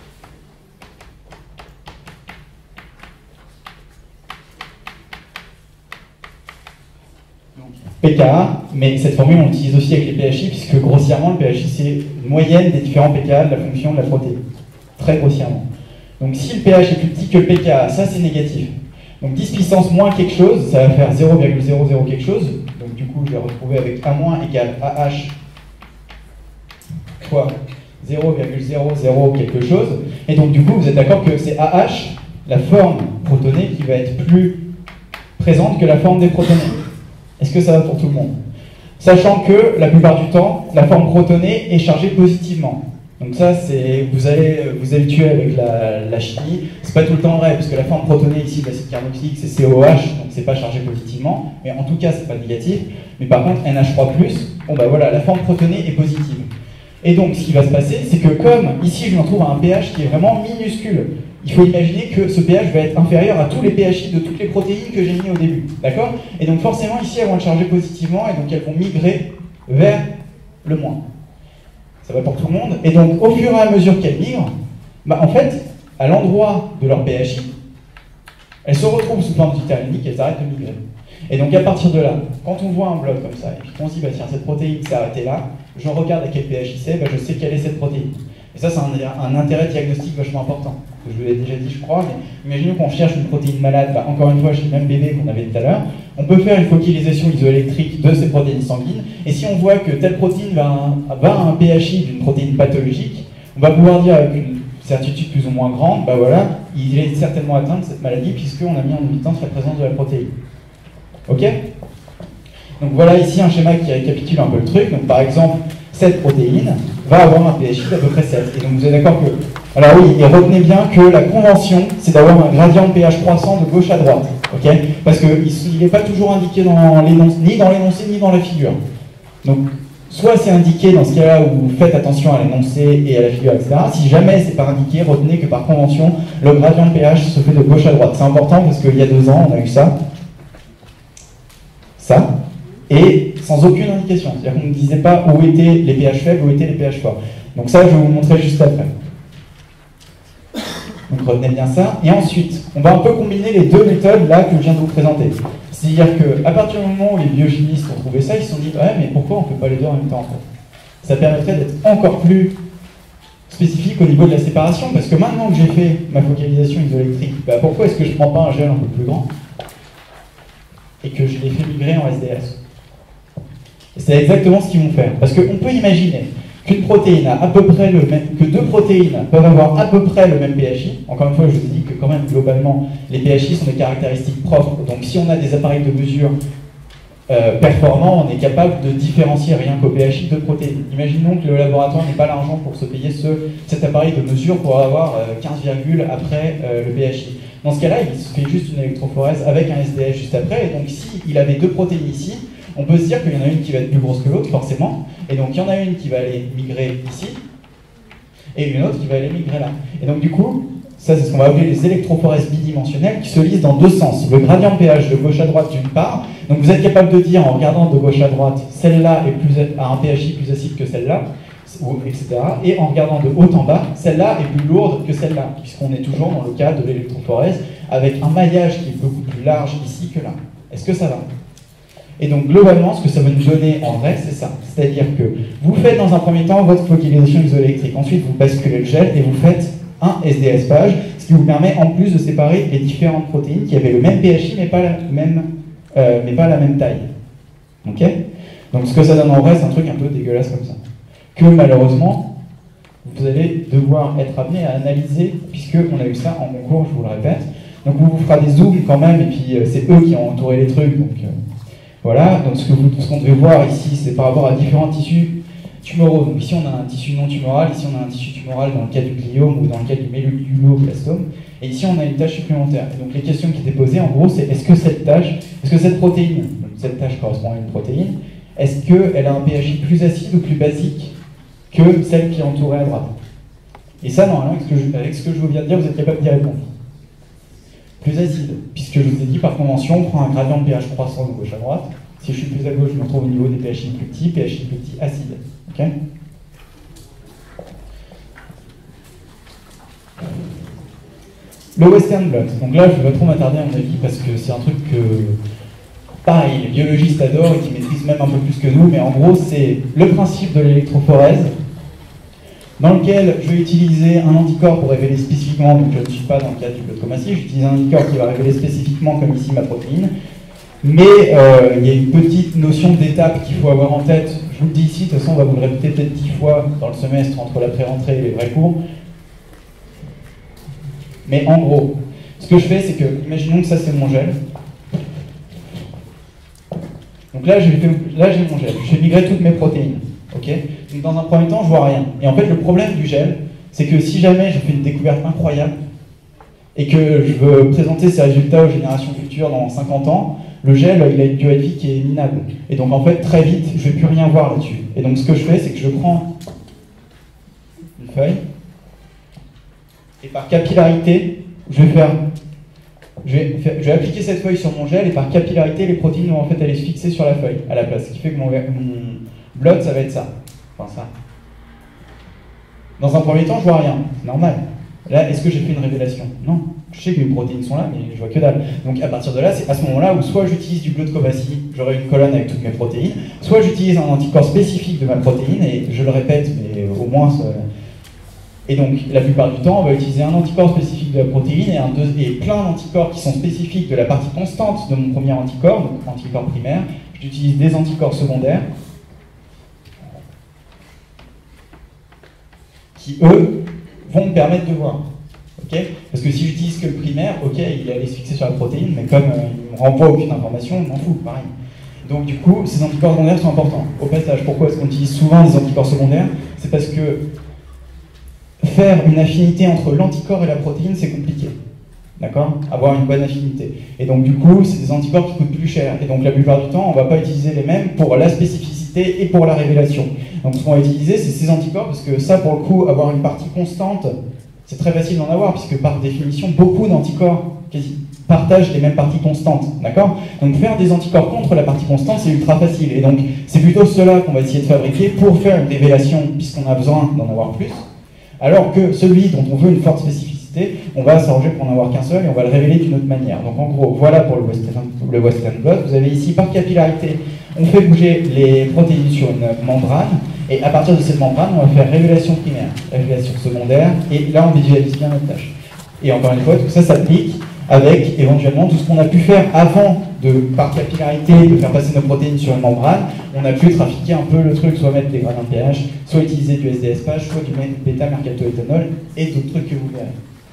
pKa, mais cette formule on l'utilise aussi avec les PHI, puisque grossièrement le PHI c'est une moyenne des différents pKa de la fonction de la protéine. Très grossièrement. Donc si le pH est plus petit que le pKa, ça c'est négatif. Donc 10 puissance moins quelque chose, ça va faire 0,00 quelque chose. Donc du coup je vais retrouver avec A- égale AH fois 0,00 quelque chose. Et donc du coup vous êtes d'accord que c'est AH, la forme protonée, qui va être plus présente que la forme des protonés. Est-ce que ça va pour tout le monde? Sachant que, la plupart du temps, la forme protonée est chargée positivement. Donc ça, c'est vous allez vous habituer avec la chimie. C'est pas tout le temps vrai, parce que la forme protonée ici de l'acide carboxylique, c'est COH, donc c'est pas chargé positivement. Mais en tout cas, c'est pas négatif. Mais par contre, NH3+, bon bah voilà, la forme protonée est positive. Et donc, ce qui va se passer, c'est que comme ici, je me retrouve à un pH qui est vraiment minuscule, il faut imaginer que ce pH va être inférieur à tous les PHI de toutes les protéines que j'ai mis au début. D'accord? Et donc forcément, ici, elles vont être chargées positivement, et donc elles vont migrer vers le moins. Ça va pour tout le monde. Et donc, au fur et à mesure qu'elles migrent, bah, en fait, à l'endroit de leur PHI, elles se retrouvent sous forme thermique et elles arrêtent de migrer. Et donc, à partir de là, quand on voit un bloc comme ça, et puis qu'on se dit, bah, tiens, cette protéine s'est arrêtée là, je regarde à quel PHI c'est, bah, je sais quelle est cette protéine. Et ça, c'est un intérêt diagnostique vachement important. Que je vous l'ai déjà dit, je crois, mais imaginons qu'on cherche une protéine malade, bah, encore une fois, chez le même bébé qu'on avait tout à l'heure, on peut faire une focalisation isoélectrique de ces protéines sanguines, et si on voit que telle protéine va à un PHI d'une protéine pathologique, on va pouvoir dire avec une certitude plus ou moins grande, bah voilà, il est certainement atteint de cette maladie, puisqu'on a mis en évidence la présence de la protéine. Ok? Donc voilà ici un schéma qui récapitule un peu le truc. Donc par exemple, cette protéine va avoir un PHI d'à peu près 7. Et donc vous êtes d'accord que... Alors oui, et retenez bien que la convention, c'est d'avoir un gradient de pH croissant de gauche à droite. Ok? Parce qu'il n'est pas toujours indiqué dans l'énoncé, ni dans l'énoncé, ni dans la figure. Donc, soit c'est indiqué dans ce cas-là où vous faites attention à l'énoncé et à la figure, etc. Si jamais c'est pas indiqué, retenez que par convention, le gradient de pH se fait de gauche à droite. C'est important parce qu'il y a 2 ans, on a eu ça. ça, et sans aucune indication. C'est-à-dire qu'on ne disait pas où étaient les pH faibles, où étaient les pH forts. Donc ça, je vais vous montrer juste après. Donc retenez bien ça. Et ensuite, on va un peu combiner les deux méthodes là que je viens de vous présenter. C'est-à-dire qu'à partir du moment où les biochimistes ont trouvé ça, ils se sont dit « Ouais, mais pourquoi on ne fait pas les deux en même temps en fait ?» Ça permettrait d'être encore plus spécifique au niveau de la séparation, parce que maintenant que j'ai fait ma focalisation isoélectrique, bah pourquoi est-ce que je ne prends pas un gel un peu plus grand et que je les fais migrer en SDS? C'est exactement ce qu'ils vont faire. Parce qu'on peut imaginer qu'une protéine a à peu près le même, que deux protéines peuvent avoir à peu près le même PHI. Encore une fois, je vous ai dit que quand même, globalement, les PHI sont des caractéristiques propres. Donc si on a des appareils de mesure performants, on est capable de différencier rien qu'au PHI de protéines. Imaginons que le laboratoire n'ait pas l'argent pour se payer cet appareil de mesure pour avoir 15 virgules après le PHI. Dans ce cas-là, il se fait juste une électrophorèse avec un SDS juste après. Et donc s'il avait deux protéines ici, on peut se dire qu'il y en a une qui va être plus grosse que l'autre, forcément. Et donc il y en a une qui va aller migrer ici, et une autre qui va aller migrer là. Et donc du coup, ça c'est ce qu'on va appeler les électrophorèses bidimensionnelles qui se lisent dans deux sens. Le gradient pH de gauche à droite d'une part. Donc vous êtes capable de dire en regardant de gauche à droite, celle-là a un PHI plus acide que celle-là, etc. Et en regardant de haut en bas, celle-là est plus lourde que celle-là, puisqu'on est toujours dans le cas de l'électrophorèse avec un maillage qui est beaucoup plus large ici que là. Est-ce que ça va ? Et donc globalement, ce que ça va nous donner en vrai, c'est ça. C'est-à-dire que vous faites dans un premier temps votre focalisation isoélectrique. Ensuite, vous basculez le gel et vous faites un SDS page, ce qui vous permet en plus de séparer les différentes protéines qui avaient le même PHI mais pas la même taille. Ok ? Donc ce que ça donne en vrai, c'est un truc un peu dégueulasse comme ça. Que malheureusement, vous allez devoir être amené à analyser, puisqu'on a eu ça en concours, je vous le répète. Donc on vous fera des zooms quand même, et puis c'est eux qui ont entouré les trucs. Donc voilà, donc ce qu'on devait voir ici, c'est par rapport à différents tissus tumoraux. Donc ici on a un tissu non tumoral, ici on a un tissu tumoral dans le cas du gliome ou dans le cas du méduloblastome. Et ici on a une tâche supplémentaire. Et donc les questions qui étaient posées en gros c'est est-ce que cette protéine, cette tâche correspond à une protéine, est-ce qu'elle a un PHI plus acide ou plus basique que celle qui est entourée à droite? Et ça normalement avec ce que je viens de dire vous êtes capable d'y répondre. Plus acide, puisque je vous ai dit par convention, on prend un gradient de pH croissant de gauche à droite. Si je suis plus à gauche, je me retrouve au niveau des PHI plus petits, PHI plus petits, acide. Okay, le Western blot. Donc là, je ne vais pas trop m'attarder à mon avis, parce que c'est un truc que, pareil, les biologistes adorent et qui maîtrisent même un peu plus que nous, mais en gros, c'est le principe de l'électrophorèse, dans lequel je vais utiliser un anticorps pour révéler spécifiquement, donc je ne suis pas dans le cas du blotcomacie, j'utilise un anticorps qui va révéler spécifiquement, comme ici, ma protéine, mais il y a une petite notion d'étape qu'il faut avoir en tête. Je vous le dis ici, de toute façon, on va vous le répéter peut-être 10 fois dans le semestre entre la pré-rentrée et les vrais cours. Mais en gros, ce que je fais, c'est que, imaginons que ça c'est mon gel. Donc là, j'ai mon gel, je fais migrer toutes mes protéines. Okay, donc dans un premier temps, je vois rien. Et en fait, le problème du gel, c'est que si jamais je fais une découverte incroyable et que je veux présenter ces résultats aux générations futures dans 50 ans, le gel, il a une durée de vie qui est minable. Et donc en fait, très vite, je ne vais plus rien voir là-dessus. Et donc ce que je fais, c'est que je prends une feuille et par capillarité, je vais appliquer cette feuille sur mon gel et par capillarité, les protéines vont en fait aller se fixer sur la feuille à la place. Ce qui fait que mon blot, ça va être ça. Enfin ça. Dans un premier temps, je vois rien. C'est normal. Là, est-ce que j'ai fait une révélation? Non. Je sais que mes protéines sont là, mais je vois que dalle. Donc à partir de là, c'est à ce moment-là où soit j'utilise du blotcomacie, j'aurai une colonne avec toutes mes protéines, soit j'utilise un anticorps spécifique de ma protéine, et je le répète, mais au moins... Et donc, la plupart du temps, on va utiliser un anticorps spécifique de la protéine et plein d'anticorps qui sont spécifiques de la partie constante de mon premier anticorps, donc anticorps primaire. J'utilise des anticorps secondaires qui, eux, vont me permettre de voir. Okay, parce que si j'utilise que le primaire, ok, il est allé se fixer sur la protéine, mais comme il ne me renvoie aucune information, je m'en fous, pareil. Donc du coup, ces anticorps secondaires sont importants. Au passage, pourquoi est-ce qu'on utilise souvent des anticorps secondaires? C'est parce que faire une affinité entre l'anticorps et la protéine, c'est compliqué. D'accord? Avoir une bonne affinité. Et donc du coup, c'est des anticorps qui coûtent plus cher. Et donc la plupart du temps, on ne va pas utiliser les mêmes pour la spécificité et pour la révélation. Donc ce qu'on va utiliser, c'est ces anticorps, parce que ça, pour le coup, avoir une partie constante, c'est très facile d'en avoir, puisque par définition, beaucoup d'anticorps, quasi partagent les mêmes parties constantes, d'accord? Donc faire des anticorps contre la partie constante, c'est ultra facile. Et donc c'est plutôt cela qu'on va essayer de fabriquer pour faire une révélation, puisqu'on a besoin d'en avoir plus, alors que celui dont on veut une forte spécificité, on va s'arranger pour n'en avoir qu'un seul et on va le révéler d'une autre manière. Donc en gros, voilà pour le Western blot. Vous avez ici, par capillarité, on fait bouger les protéines sur une membrane, et à partir de cette membrane, on va faire révélation primaire, révélation secondaire, et là on visualise bien notre tâche. Et encore une fois, tout ça s'applique avec éventuellement tout ce qu'on a pu faire avant de, par capillarité, de faire passer nos protéines sur une membrane. On a pu trafiquer un peu le truc, soit mettre des gradins pH, soit utiliser du SDSPH, soit du bêta-mercaptoéthanol, et d'autres trucs que vous verrez.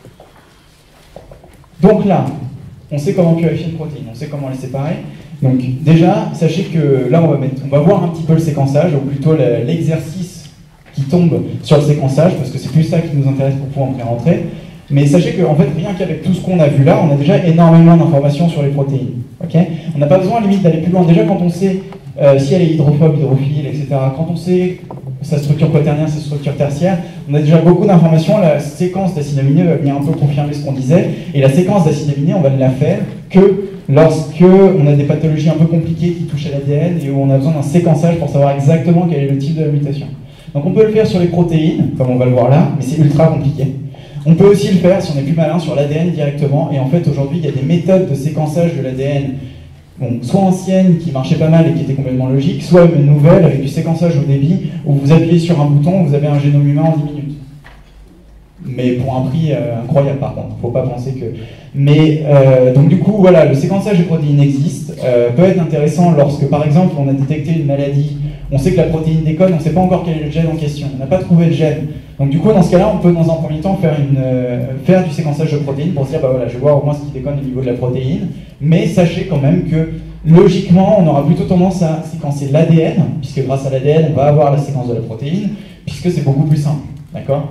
Donc là, on sait comment purifier une protéine, on sait comment les séparer. Donc déjà, sachez que là, on va voir un petit peu le séquençage, ou plutôt l'exercice qui tombe sur le séquençage, parce que c'est plus ça qui nous intéresse pour pouvoir en faire rentrer. Mais sachez qu'en fait, rien qu'avec tout ce qu'on a vu là, on a déjà énormément d'informations sur les protéines. Okay, on n'a pas besoin, limite, d'aller plus loin. Déjà, quand on sait si elle est hydrophobe, hydrophile, etc., quand on sait sa structure quaternaire, sa structure tertiaire, on a déjà beaucoup d'informations. La séquence d'acides aminés va venir un peu confirmer ce qu'on disait. Et la séquence d'acides aminés, on va ne la faire que lorsque on a des pathologies un peu compliquées qui touchent à l'ADN et où on a besoin d'un séquençage pour savoir exactement quel est le type de la mutation. Donc on peut le faire sur les protéines, comme on va le voir là, mais c'est ultra compliqué. On peut aussi le faire, si on est plus malin, sur l'ADN directement. Et en fait, aujourd'hui, il y a des méthodes de séquençage de l'ADN, bon, soit anciennes, qui marchaient pas mal et qui étaient complètement logiques, soit une nouvelle, avec du séquençage au débit, où vous appuyez sur un bouton, vous avez un génome humain en 10 minutes. Mais pour un prix incroyable, par contre. Faut pas penser que... Mais, donc du coup, voilà, le séquençage des protéines existe, peut être intéressant lorsque, par exemple, on a détecté une maladie, on sait que la protéine décode, on ne sait pas encore quel est le gène en question, on n'a pas trouvé le gène. Donc du coup, dans ce cas-là, on peut dans un premier temps faire du séquençage de protéines pour se dire, bah voilà, je vais voir au moins ce qui déconne au niveau de la protéine, mais sachez quand même que, logiquement, on aura plutôt tendance à séquencer l'ADN, puisque grâce à l'ADN, on va avoir la séquence de la protéine, puisque c'est beaucoup plus simple, d'accord?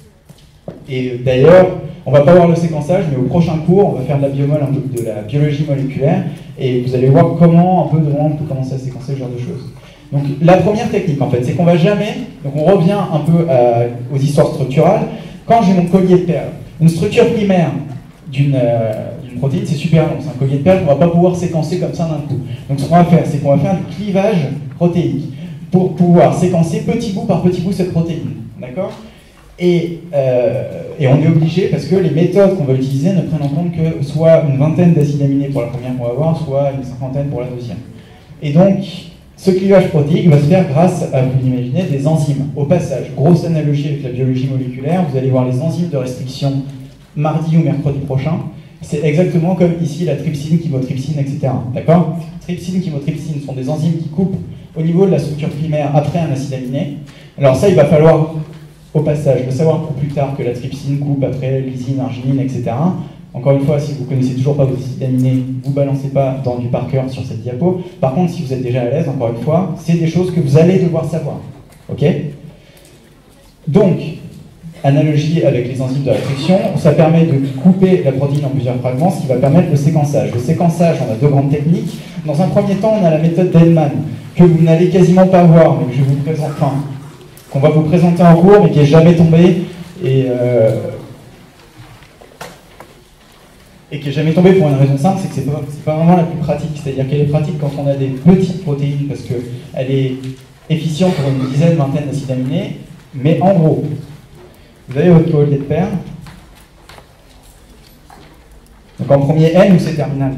Et d'ailleurs, on va pas voir le séquençage, mais au prochain cours, on va faire de la biologie moléculaire, et vous allez voir comment, un peu de loin, on peut commencer à séquencer ce genre de choses. Donc la première technique, en fait, c'est qu'on va jamais, donc on revient un peu aux histoires structurales. Quand j'ai mon collier de perles, une structure primaire d'une protéine, c'est super long, c'est un collier de perles qu'on ne va pas pouvoir séquencer comme ça d'un coup. Donc ce qu'on va faire, c'est qu'on va faire du clivage protéique pour pouvoir séquencer petit bout par petit bout cette protéine, d'accord ? Et on est obligé, parce que les méthodes qu'on va utiliser ne prennent en compte que soit une vingtaine d'acides aminés pour la première qu'on va voir, soit une cinquantaine pour la deuxième. Et donc, ce clivage protéique va se faire grâce à, vous l'imaginez, des enzymes. Au passage, grosse analogie avec la biologie moléculaire, vous allez voir les enzymes de restriction mardi ou mercredi prochain. C'est exactement comme ici la trypsine, chymotrypsine, etc. D'accord ? Trypsine, chymotrypsine sont des enzymes qui coupent au niveau de la structure primaire après un acide aminé. Alors ça, il va falloir, au passage, le savoir pour plus tard que la trypsine coupe après lysine, arginine, etc. Encore une fois, si vous ne connaissez toujours pas vos acides aminés, vous ne balancez pas dans du par cœur sur cette diapo. Par contre, si vous êtes déjà à l'aise, encore une fois, c'est des choses que vous allez devoir savoir. Ok ? Donc, analogie avec les enzymes de restriction, ça permet de couper la protéine en plusieurs fragments, ce qui va permettre le séquençage. Le séquençage, on a deux grandes techniques. Dans un premier temps, on a la méthode d'Hellman, que vous n'allez quasiment pas voir, mais que je vous présente, enfin, qu'on va vous présenter en cours, mais qui n'est jamais tombé, et qui n'est jamais tombé pour une raison simple, c'est que c'est pas vraiment la plus pratique. C'est-à-dire qu'elle est pratique quand on a des petites protéines, parce qu'elle est efficiente pour une dizaine, vingtaine d'acides aminés, mais en gros, vous avez votre collier de perles. Donc en premier, N ou C terminal?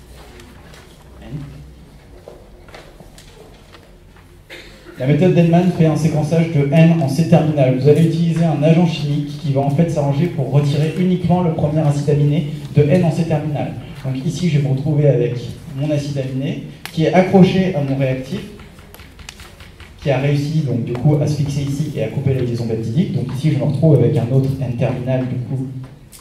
La méthode d'Hellman fait un séquençage de N en C terminal. Vous allez utiliser un agent chimique qui va en fait s'arranger pour retirer uniquement le premier acide aminé de N en C terminal. Donc ici, je vais me retrouver avec mon acide aminé qui est accroché à mon réactif, qui a réussi donc du coup à se fixer ici et à couper la liaison peptidique. Donc ici, je me retrouve avec un autre N terminal du coup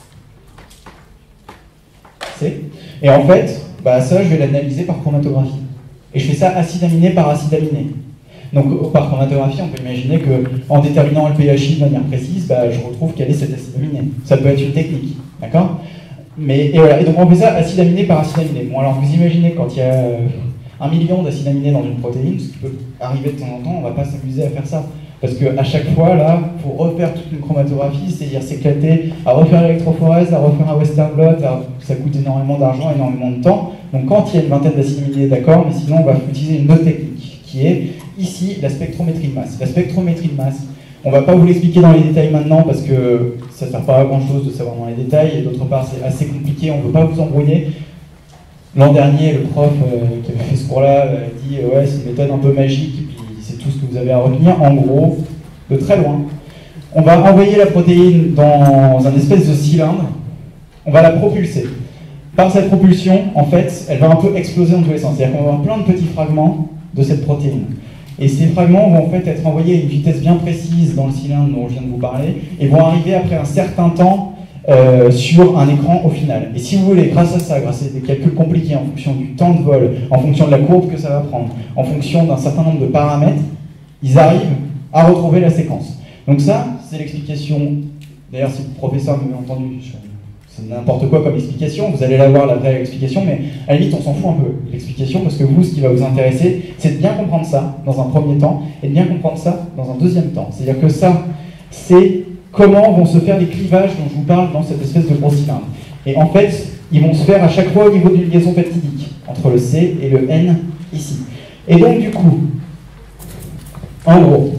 C. Et en fait, ça, je vais l'analyser par chromatographie. Et je fais ça acide aminé par acide aminé. Donc par chromatographie, on peut imaginer qu'en déterminant le pHI de manière précise, je retrouve quel est cet acide aminé. Ça peut être une technique, d'accord ? Et voilà, et donc on fait ça acide aminé par acide aminé. Bon alors vous imaginez quand il y a 1 million d'acides aminés dans une protéine, ce qui peut arriver de temps en temps, on ne va pas s'amuser à faire ça. Parce qu'à chaque fois, là, il faut refaire toute une chromatographie, c'est-à-dire s'éclater à refaire l'électrophorèse, à refaire un western blot, ça coûte énormément d'argent, énormément de temps. Donc quand il y a une vingtaine d'acides aminés, d'accord, mais sinon on va utiliser une autre technique, qui est ici la spectrométrie de masse. La spectrométrie de masse, on ne va pas vous l'expliquer dans les détails maintenant, parce que ça ne sert pas à grand-chose de savoir dans les détails, et d'autre part c'est assez compliqué, on ne veut pas vous embrouiller. L'an dernier, le prof qui avait fait ce cours-là a dit ouais, c'est une méthode un peu magique, et puis c'est tout ce que vous avez à retenir. En gros, de très loin, on va envoyer la protéine dans un espèce de cylindre, on va la propulser. Par cette propulsion, en fait, elle va un peu exploser dans tous les sens. C'est-à-dire qu'on va avoir plein de petits fragments de cette protéine. Et ces fragments vont en fait être envoyés à une vitesse bien précise dans le cylindre dont je viens de vous parler, et vont arriver après un certain temps sur un écran au final. Et si vous voulez, grâce à ça, grâce à des calculs compliqués en fonction du temps de vol, en fonction de la courbe que ça va prendre, en fonction d'un certain nombre de paramètres, ils arrivent à retrouver la séquence. Donc ça, c'est l'explication. D'ailleurs, si le professeur m'avait entendu, c'est n'importe quoi comme explication, vous allez l'avoir la vraie explication, mais à la limite, on s'en fout un peu, l'explication, parce que vous, ce qui va vous intéresser, c'est de bien comprendre ça dans un premier temps, et de bien comprendre ça dans un deuxième temps. C'est-à-dire que ça, c'est comment vont se faire les clivages dont je vous parle dans cette espèce de gros cylindre. Et en fait, ils vont se faire à chaque fois au niveau d'une liaison peptidique, entre le C et le N, ici. Et donc, du coup, en gros,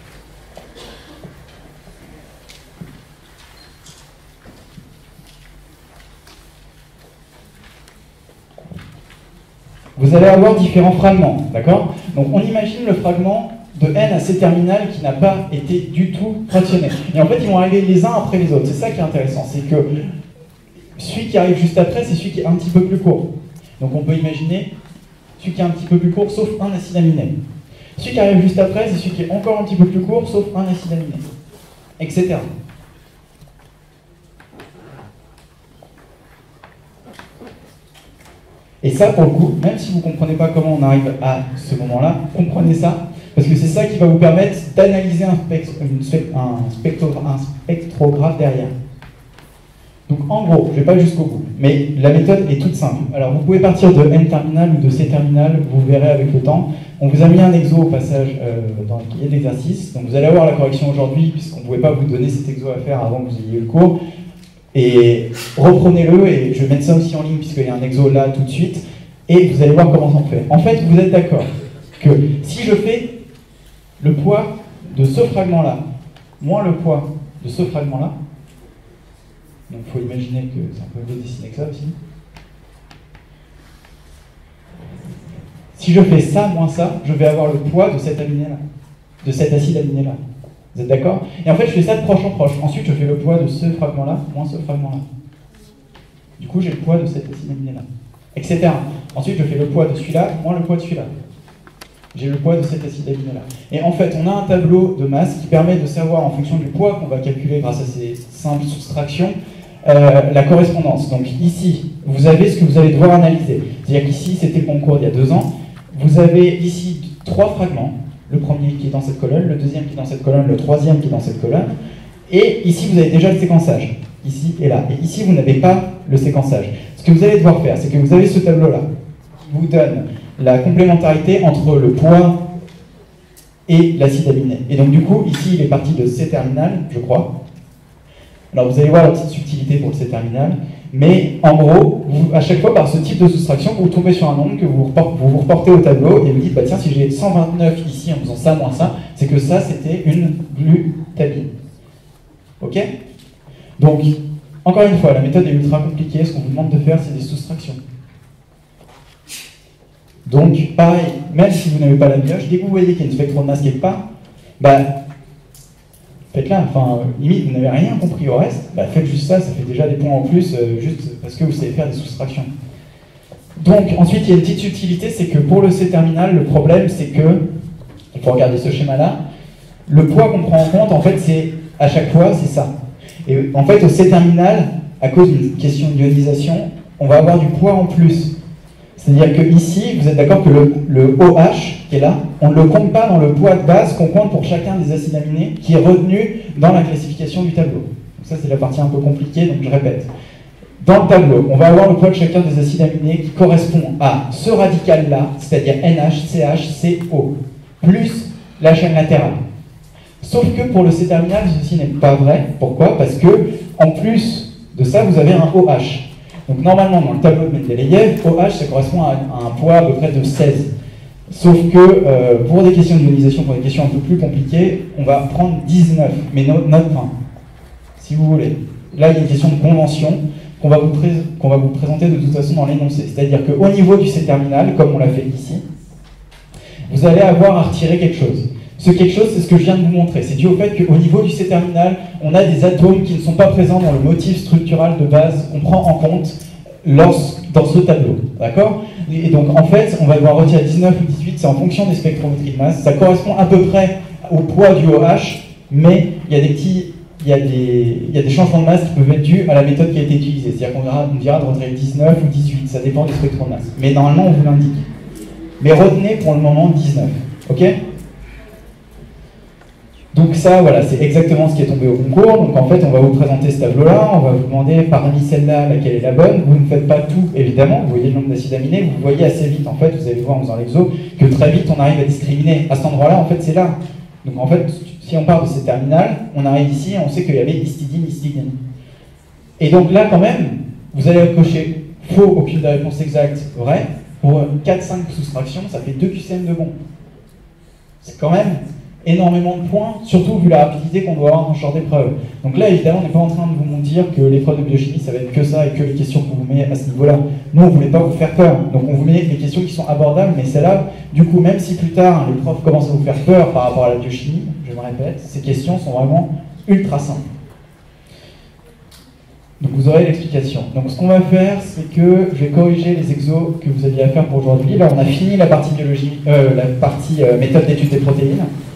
vous allez avoir différents fragments, d'accord? Donc on imagine le fragment de N à C terminal qui n'a pas été du tout fractionné. Et en fait, ils vont arriver les uns après les autres. C'est ça qui est intéressant, c'est que celui qui arrive juste après, c'est celui qui est un petit peu plus court. Donc on peut imaginer celui qui est un petit peu plus court, sauf un acide aminé. Celui qui arrive juste après, c'est celui qui est encore un petit peu plus court, sauf un acide aminé, etc. Et ça, pour le coup, même si vous ne comprenez pas comment on arrive à ce moment-là, comprenez ça, parce que c'est ça qui va vous permettre d'analyser un spectrographe derrière. Donc en gros, je ne vais pas jusqu'au bout, mais la méthode est toute simple. Alors vous pouvez partir de N terminal ou de C terminal, vous verrez avec le temps. On vous a mis un exo au passage dans le cahier d'exercice, donc vous allez avoir la correction aujourd'hui, puisqu'on ne pouvait pas vous donner cet exo à faire avant que vous ayez le cours. Et reprenez-le, et je vais mettre ça aussi en ligne puisqu'il y a un exo là tout de suite, et vous allez voir comment on fait. En fait, vous êtes d'accord que si je fais le poids de ce fragment-là, moins le poids de ce fragment-là, donc il faut imaginer que c'est un peu mieux dessiné que ça aussi. Si je fais ça moins ça, je vais avoir le poids de cet aminé-là, de cet acide aminé-là. Vous êtes d'accord? Et en fait, je fais ça de proche en proche. Ensuite, je fais le poids de ce fragment-là, moins ce fragment-là. Du coup, j'ai le poids de cet acide aminé-là, etc. Ensuite, je fais le poids de celui-là, moins le poids de celui-là. J'ai le poids de cet acide aminé-là. Et en fait, on a un tableau de masse qui permet de savoir, en fonction du poids qu'on va calculer grâce à ces simples soustractions, la correspondance. Donc ici, vous avez ce que vous allez devoir analyser. C'est-à-dire qu'ici, c'était le concours il y a 2 ans. Vous avez ici 3 fragments. Le premier qui est dans cette colonne, le deuxième qui est dans cette colonne, le troisième qui est dans cette colonne. Et ici, vous avez déjà le séquençage, ici et là. Et ici, vous n'avez pas le séquençage. Ce que vous allez devoir faire, c'est que vous avez ce tableau-là qui vous donne la complémentarité entre le poids et l'acide aminé. Et donc, du coup, ici, il est parti de C terminal, je crois. Alors, vous allez voir la petite subtilité pour le C terminal. Mais en gros, à chaque fois, par ce type de soustraction, vous tombez sur un nombre que vous reportez au tableau et vous dites, bah tiens, si j'ai 129 ici en faisant ça moins ça, c'est que ça, c'était une glutamine. Ok? Donc, encore une fois, la méthode est ultra compliquée. Ce qu'on vous demande de faire, c'est des soustractions. Donc, pareil, même si vous n'avez pas la mioche, dès que vous voyez qu'il y a une spectro de masse quelque part, bah, faites-la, enfin, limite, vous n'avez rien compris au reste, bah, faites juste ça, ça fait déjà des points en plus, juste parce que vous savez faire des soustractions. Donc, ensuite, il y a une petite subtilité, c'est que pour le C terminal, le problème, c'est que, il faut regarder ce schéma-là, le poids qu'on prend en compte, en fait, c'est, à chaque fois, c'est ça. Et en fait, au C terminal, à cause d'une question d'ionisation, on va avoir du poids en plus. C'est-à-dire que ici, vous êtes d'accord que le OH qui est là, on ne le compte pas dans le poids de base qu'on compte pour chacun des acides aminés qui est retenu dans la classification du tableau. Donc ça, c'est la partie un peu compliquée, donc je répète. Dans le tableau, on va avoir le poids de chacun des acides aminés qui correspond à ce radical-là, c'est-à-dire NH, CH, CO, plus la chaîne latérale. Sauf que pour le C-terminal, ceci n'est pas vrai. Pourquoi? Parce que, en plus de ça, vous avez un OH. Donc normalement, dans le tableau de Mendeleïev, OH, ça correspond à un poids à peu près de 16. Sauf que pour des questions d'ionisation, pour des questions un peu plus compliquées, on va prendre 19, mais note 1, si vous voulez. Là, il y a une question de convention qu'on va vous présenter de toute façon dans l'énoncé. C'est-à-dire qu'au niveau du C-terminal, comme on l'a fait ici, vous allez avoir à retirer quelque chose. Ce quelque chose, c'est ce que je viens de vous montrer. C'est dû au fait qu'au niveau du C-terminal, on a des atomes qui ne sont pas présents dans le motif structural de base qu'on prend en compte dans ce tableau. D'accord? Et donc, en fait, on va devoir retirer 19 ou 18, c'est en fonction des spectrométries de masse. Ça correspond à peu près au poids du OH, mais il y a des changements de masse qui peuvent être dus à la méthode qui a été utilisée. C'est-à-dire qu'on dira de retirer 19 ou 18, ça dépend des spectres de masse. Mais normalement, on vous l'indique. Mais retenez pour le moment 19. Ok? Donc ça, voilà, c'est exactement ce qui est tombé au concours. Donc en fait, on va vous présenter ce tableau-là, on va vous demander parmi celles-là laquelle est la bonne. Vous ne faites pas tout, évidemment, vous voyez le nombre d'acides aminés, vous voyez assez vite, en fait, vous allez voir en faisant l'exo, que très vite, on arrive à discriminer. À cet endroit-là, en fait, c'est là. Donc en fait, si on part de ces terminales, on arrive ici et on sait qu'il y avait histidine, histidine. Et donc là, quand même, vous allez cocher faux, aucune des réponses exactes, vrai. Pour 4-5 soustractions, ça fait 2 QCM de bon. C'est quand même énormément de points, surtout vu la rapidité qu'on doit avoir dans ce genre d'épreuve. Donc là, évidemment, on n'est pas en train de vous dire que l'épreuve de biochimie, ça va être que ça et que les questions qu'on vous met à ce niveau-là. Nous, on ne voulait pas vous faire peur. Donc on vous met les questions qui sont abordables, mais celles-là, du coup, même si plus tard, les profs commencent à vous faire peur par rapport à la biochimie, je me répète, ces questions sont vraiment ultra simples. Donc vous aurez l'explication. Donc ce qu'on va faire, c'est que je vais corriger les exos que vous aviez à faire pour aujourd'hui. Là, on a fini la partie biologie, la partie méthode d'étude des protéines.